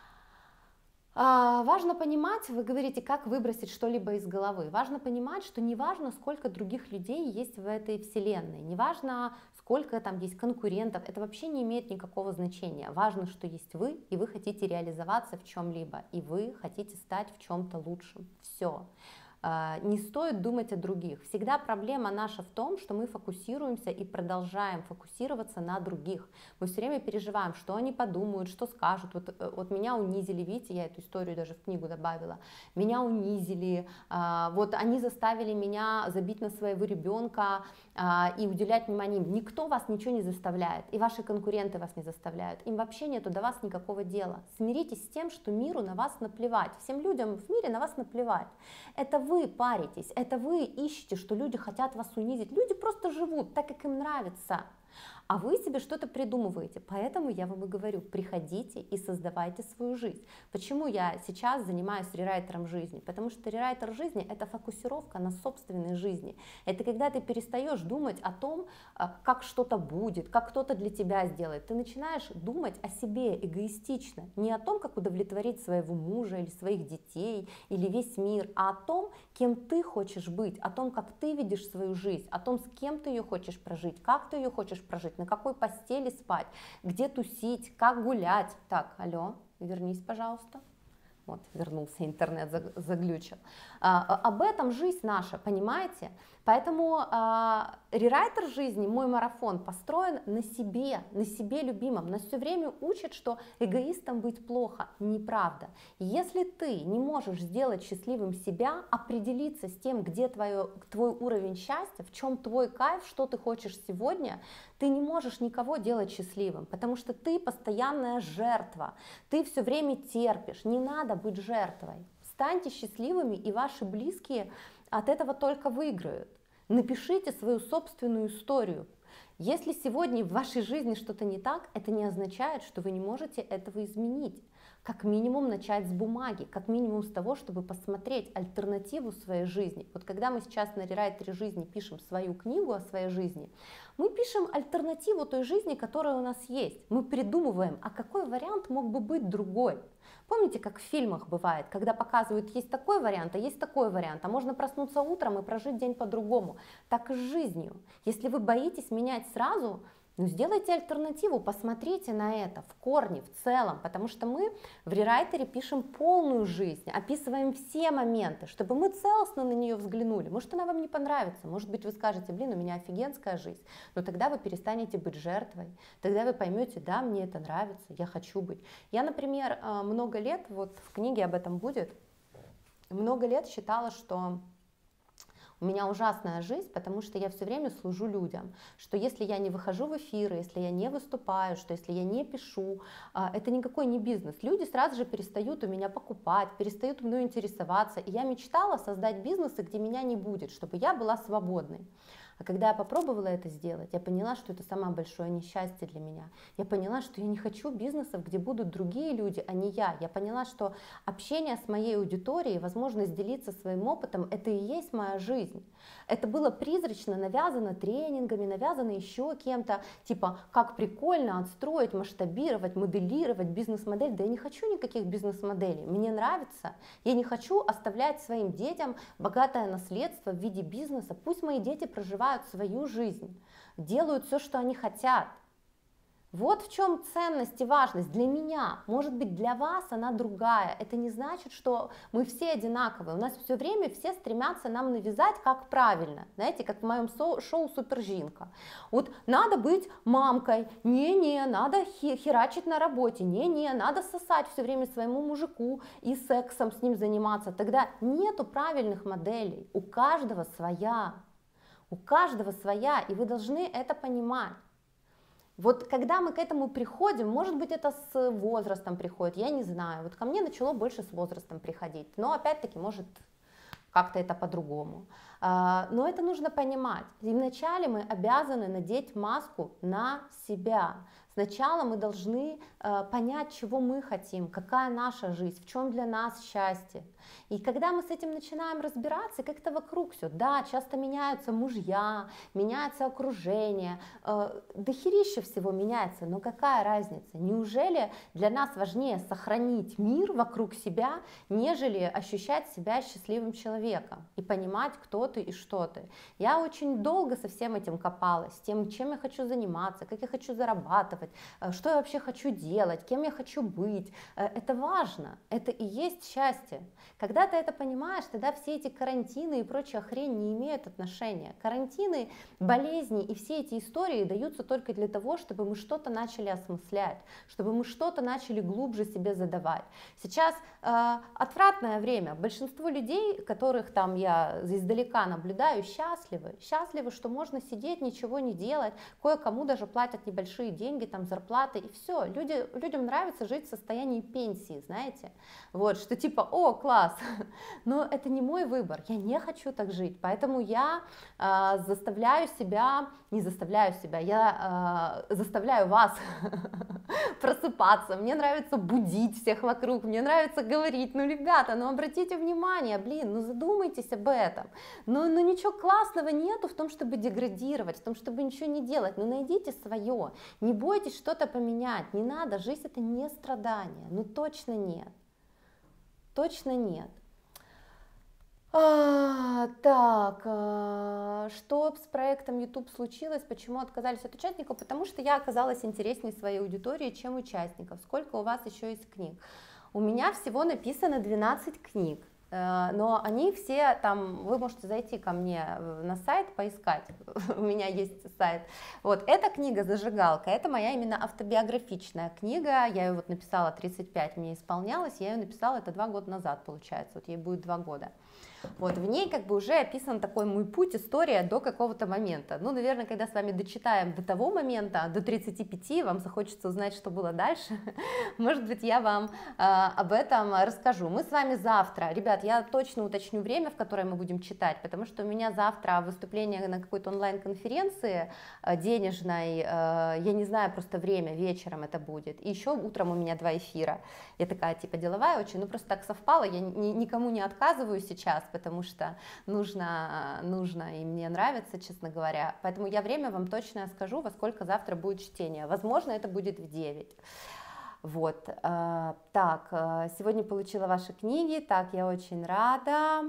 Важно понимать, вы говорите, как выбросить что-либо из головы. Важно понимать, что не важно, сколько других людей есть в этой вселенной, не важно, сколько там есть конкурентов, это вообще не имеет никакого значения. Важно, что есть вы, и вы хотите реализоваться в чем-либо, и вы хотите стать в чем-то лучшим. Все. Не стоит думать о других. Всегда проблема наша в том, что мы фокусируемся и продолжаем фокусироваться на других. Мы все время переживаем, что они подумают, что скажут. Вот меня унизили, видите, я эту историю даже в книгу добавила. Меня унизили, вот они заставили меня забить на своего ребенка и уделять внимание им. Никто вас ничего не заставляет, и ваши конкуренты вас не заставляют. Им вообще нету до вас никакого дела. Смиритесь с тем, что миру на вас наплевать. Всем людям в мире на вас наплевать. Это вы паритесь, это вы ищете, что люди хотят вас унизить. Люди просто живут так, как им нравится. А вы себе что-то придумываете. Поэтому я вам и говорю, приходите и создавайте свою жизнь. Почему я сейчас занимаюсь рерайтером жизни? Потому что рерайтер жизни — это фокусировка на собственной жизни. Это когда ты перестаешь думать о том, как что-то будет, как кто-то для тебя сделает. Ты начинаешь думать о себе эгоистично. Не о том, как удовлетворить своего мужа или своих детей, или весь мир, а о том, кем ты хочешь быть, о том, как ты видишь свою жизнь, о том, с кем ты ее хочешь прожить, как ты ее хочешь прожить, на какой постели спать, где тусить, как гулять. Так, алло, вернись, пожалуйста. Вот, вернулся, интернет заглючил. Об этом жизнь наша, понимаете? Поэтому рерайтер жизни, мой марафон, построен на себе любимом. Нас все время учат, что эгоистом быть плохо. Неправда. Если ты не можешь сделать счастливым себя, определиться с тем, где твой уровень счастья, в чем твой кайф, что ты хочешь сегодня, ты не можешь никого делать счастливым, потому что ты постоянная жертва. Ты все время терпишь. Не надо быть жертвой. Станьте счастливыми, и ваши близкие от этого только выиграют. Напишите свою собственную историю. Если сегодня в вашей жизни что-то не так, это не означает, что вы не можете этого изменить. Как минимум начать с бумаги, как минимум с того, чтобы посмотреть альтернативу своей жизни. Вот когда мы сейчас на рерайтере жизни пишем свою книгу о своей жизни, мы пишем альтернативу той жизни, которая у нас есть. Мы придумываем, а какой вариант мог бы быть другой. Помните, как в фильмах бывает, когда показывают, есть такой вариант, а есть такой вариант, а можно проснуться утром и прожить день по-другому. Так и с жизнью. Если вы боитесь менять сразу, сделайте альтернативу, посмотрите на это в корне, в целом, потому что мы в рерайтере пишем полную жизнь, описываем все моменты, чтобы мы целостно на нее взглянули. Может, она вам не понравится, может быть, вы скажете, блин, у меня офигенская жизнь, но тогда вы перестанете быть жертвой, тогда вы поймете, да, мне это нравится, я хочу быть. Я, например, много лет, вот в книге об этом будет, много лет считала, что у меня ужасная жизнь, потому что я все время служу людям, что если я не выхожу в эфиры, если я не выступаю, что если я не пишу, это никакой не бизнес. Люди сразу же перестают у меня покупать, перестают мной интересоваться. И я мечтала создать бизнесы, где меня не будет, чтобы я была свободной. А когда я попробовала это сделать, я поняла, что это самое большое несчастье для меня. Я поняла, что я не хочу бизнесов, где будут другие люди, а не я. Я поняла, что общение с моей аудиторией, возможность делиться своим опытом, это и есть моя жизнь. Это было призрачно навязано тренингами, навязано еще кем-то, типа, как прикольно отстроить, масштабировать, моделировать бизнес-модель. Да я не хочу никаких бизнес-моделей, мне нравится. Я не хочу оставлять своим детям богатое наследство в виде бизнеса. Пусть мои дети проживают свою жизнь, делают все, что они хотят. Вот в чем ценность и важность для меня. Может быть, для вас она другая. Это не значит, что мы все одинаковые. У нас все время все стремятся нам навязать, как правильно. Знаете, как в моем шоу «Супержинка». Вот надо быть мамкой. Не-не, надо херачить на работе. Не-не, надо сосать все время своему мужику и сексом с ним заниматься. Тогда нету правильных моделей. У каждого своя. У каждого своя, и вы должны это понимать. Вот когда мы к этому приходим, может быть, это с возрастом приходит, я не знаю. Вот ко мне начало больше с возрастом приходить, но опять-таки, может, как-то это по-другому. Но это нужно понимать. И вначале мы обязаны надеть маску на себя. Сначала мы должны понять, чего мы хотим, какая наша жизнь, в чем для нас счастье. И когда мы с этим начинаем разбираться, как-то вокруг все, да, часто меняются мужья, меняется окружение, дохерища всего меняется, но какая разница? Неужели для нас важнее сохранить мир вокруг себя, нежели ощущать себя счастливым человеком и понимать, кто ты и что ты? Я очень долго со всем этим копалась, с тем, чем я хочу заниматься, как я хочу зарабатывать, зарабатывать, что я вообще хочу делать, кем я хочу быть. Это важно, это и есть счастье. Когда ты это понимаешь, тогда все эти карантины и прочая хрень не имеют отношения. Карантины, болезни и все эти истории даются только для того, чтобы мы что-то начали осмыслять, чтобы мы что-то начали глубже себе задавать. Сейчас отвратное время. Большинство людей, которых там я издалека наблюдаю, счастливы, что можно сидеть, ничего не делать, кое-кому даже платят небольшие деньги, там зарплаты, и все. Людям нравится жить в состоянии пенсии, знаете, вот, что типа, о, класс, но это не мой выбор, я не хочу так жить, поэтому я заставляю вас просыпаться, мне нравится будить всех вокруг, мне нравится говорить, ну, ребята, ну, обратите внимание, блин, ну, задумайтесь об этом, ну, ничего классного нету в том, чтобы деградировать, в том, чтобы ничего не делать, ну, найдите свое, не бойтесь что-то поменять, не надо, жизнь это не страдание, ну, точно нет, что с проектом YouTube случилось, почему отказались от участников? Потому что я оказалась интереснее своей аудитории, чем участников. Сколько у вас еще есть книг? У меня всего написано 12 книг, но они все там, вы можете зайти ко мне на сайт, поискать, у меня есть сайт. Вот, эта книга «Зажигалка», это моя именно автобиографичная книга, я ее вот написала, 35 мне исполнялось, я ее написала, это 2 года назад получается, вот ей будет 2 года. Вот, в ней как бы уже описан такой мой путь, история до какого-то момента. Ну, наверное, когда с вами дочитаем до того момента, до 35, вам захочется узнать, что было дальше. Может быть, я вам об этом расскажу. Мы с вами завтра, ребят, я точно уточню время, в которое мы будем читать, потому что у меня завтра выступление на какой-то онлайн-конференции денежной, я не знаю просто время, вечером это будет. И еще утром у меня 2 эфира. Я такая типа деловая очень, ну просто так совпало, я никому не отказываю сейчас, потому что нужно, и мне нравится, честно говоря. Поэтому я время вам точно скажу, во сколько завтра будет чтение. Возможно, это будет в 9. Вот. Так, сегодня получила ваши книги, так, я очень рада.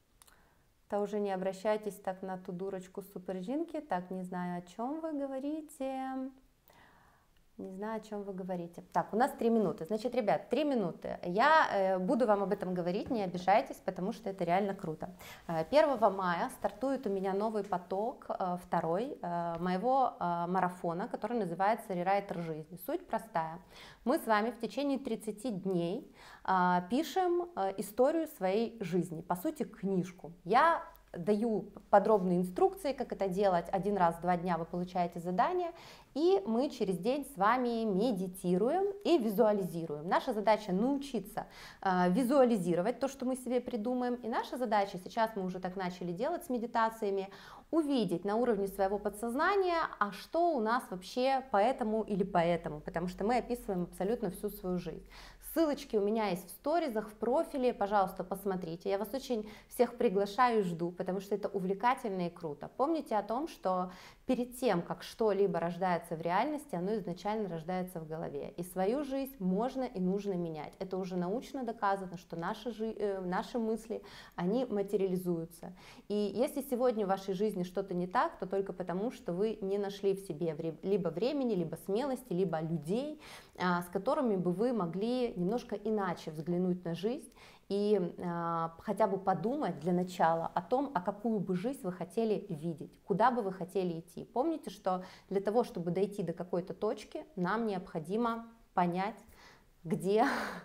Да уже не обращайтесь так на ту дурочку Супержинки, так, не знаю, о чем вы говорите. Не знаю, о чем вы говорите. Так, у нас 3 минуты. Значит, ребят, 3 минуты. Я буду вам об этом говорить, не обижайтесь, потому что это реально круто. 1 мая стартует у меня новый поток, второй, моего марафона, который называется «Рерайтер жизни». Суть простая. Мы с вами в течение 30 дней пишем историю своей жизни, по сути, книжку. Я даю подробные инструкции, как это делать. 1 раз в 2 дня вы получаете задание, и мы через день с вами медитируем и визуализируем. Наша задача научиться визуализировать то, что мы себе придумаем, и наша задача, сейчас мы уже так начали делать с медитациями, увидеть на уровне своего подсознания, а что у нас вообще поэтому или поэтому, потому что мы описываем абсолютно всю свою жизнь. Ссылочки у меня есть в сторизах, в профиле, пожалуйста, посмотрите. Я вас очень всех приглашаю и жду, потому что это увлекательно и круто. Помните о том, что перед тем, как что-либо рождается в реальности, оно изначально рождается в голове. И свою жизнь можно и нужно менять. Это уже научно доказано, что наши мысли, они материализуются. И если сегодня в вашей жизни что-то не так, то только потому, что вы не нашли в себе либо времени, либо смелости, либо людей, с которыми бы вы могли немножко иначе взглянуть на жизнь и хотя бы подумать для начала о том, а какую бы жизнь вы хотели видеть, куда бы вы хотели идти. Помните, что для того, чтобы дойти до какой-то точки, нам необходимо понять, где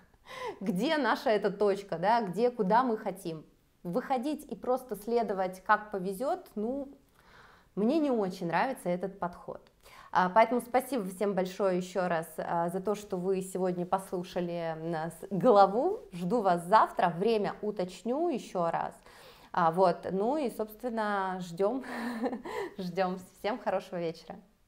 наша эта точка, да, куда мы хотим. Выходить и просто следовать, как повезет, ну, мне не очень нравится этот подход. Поэтому спасибо всем большое еще раз за то, что вы сегодня послушали нас главу. Жду вас завтра, время уточню еще раз. Вот, ну и, собственно, ждем. Всем хорошего вечера.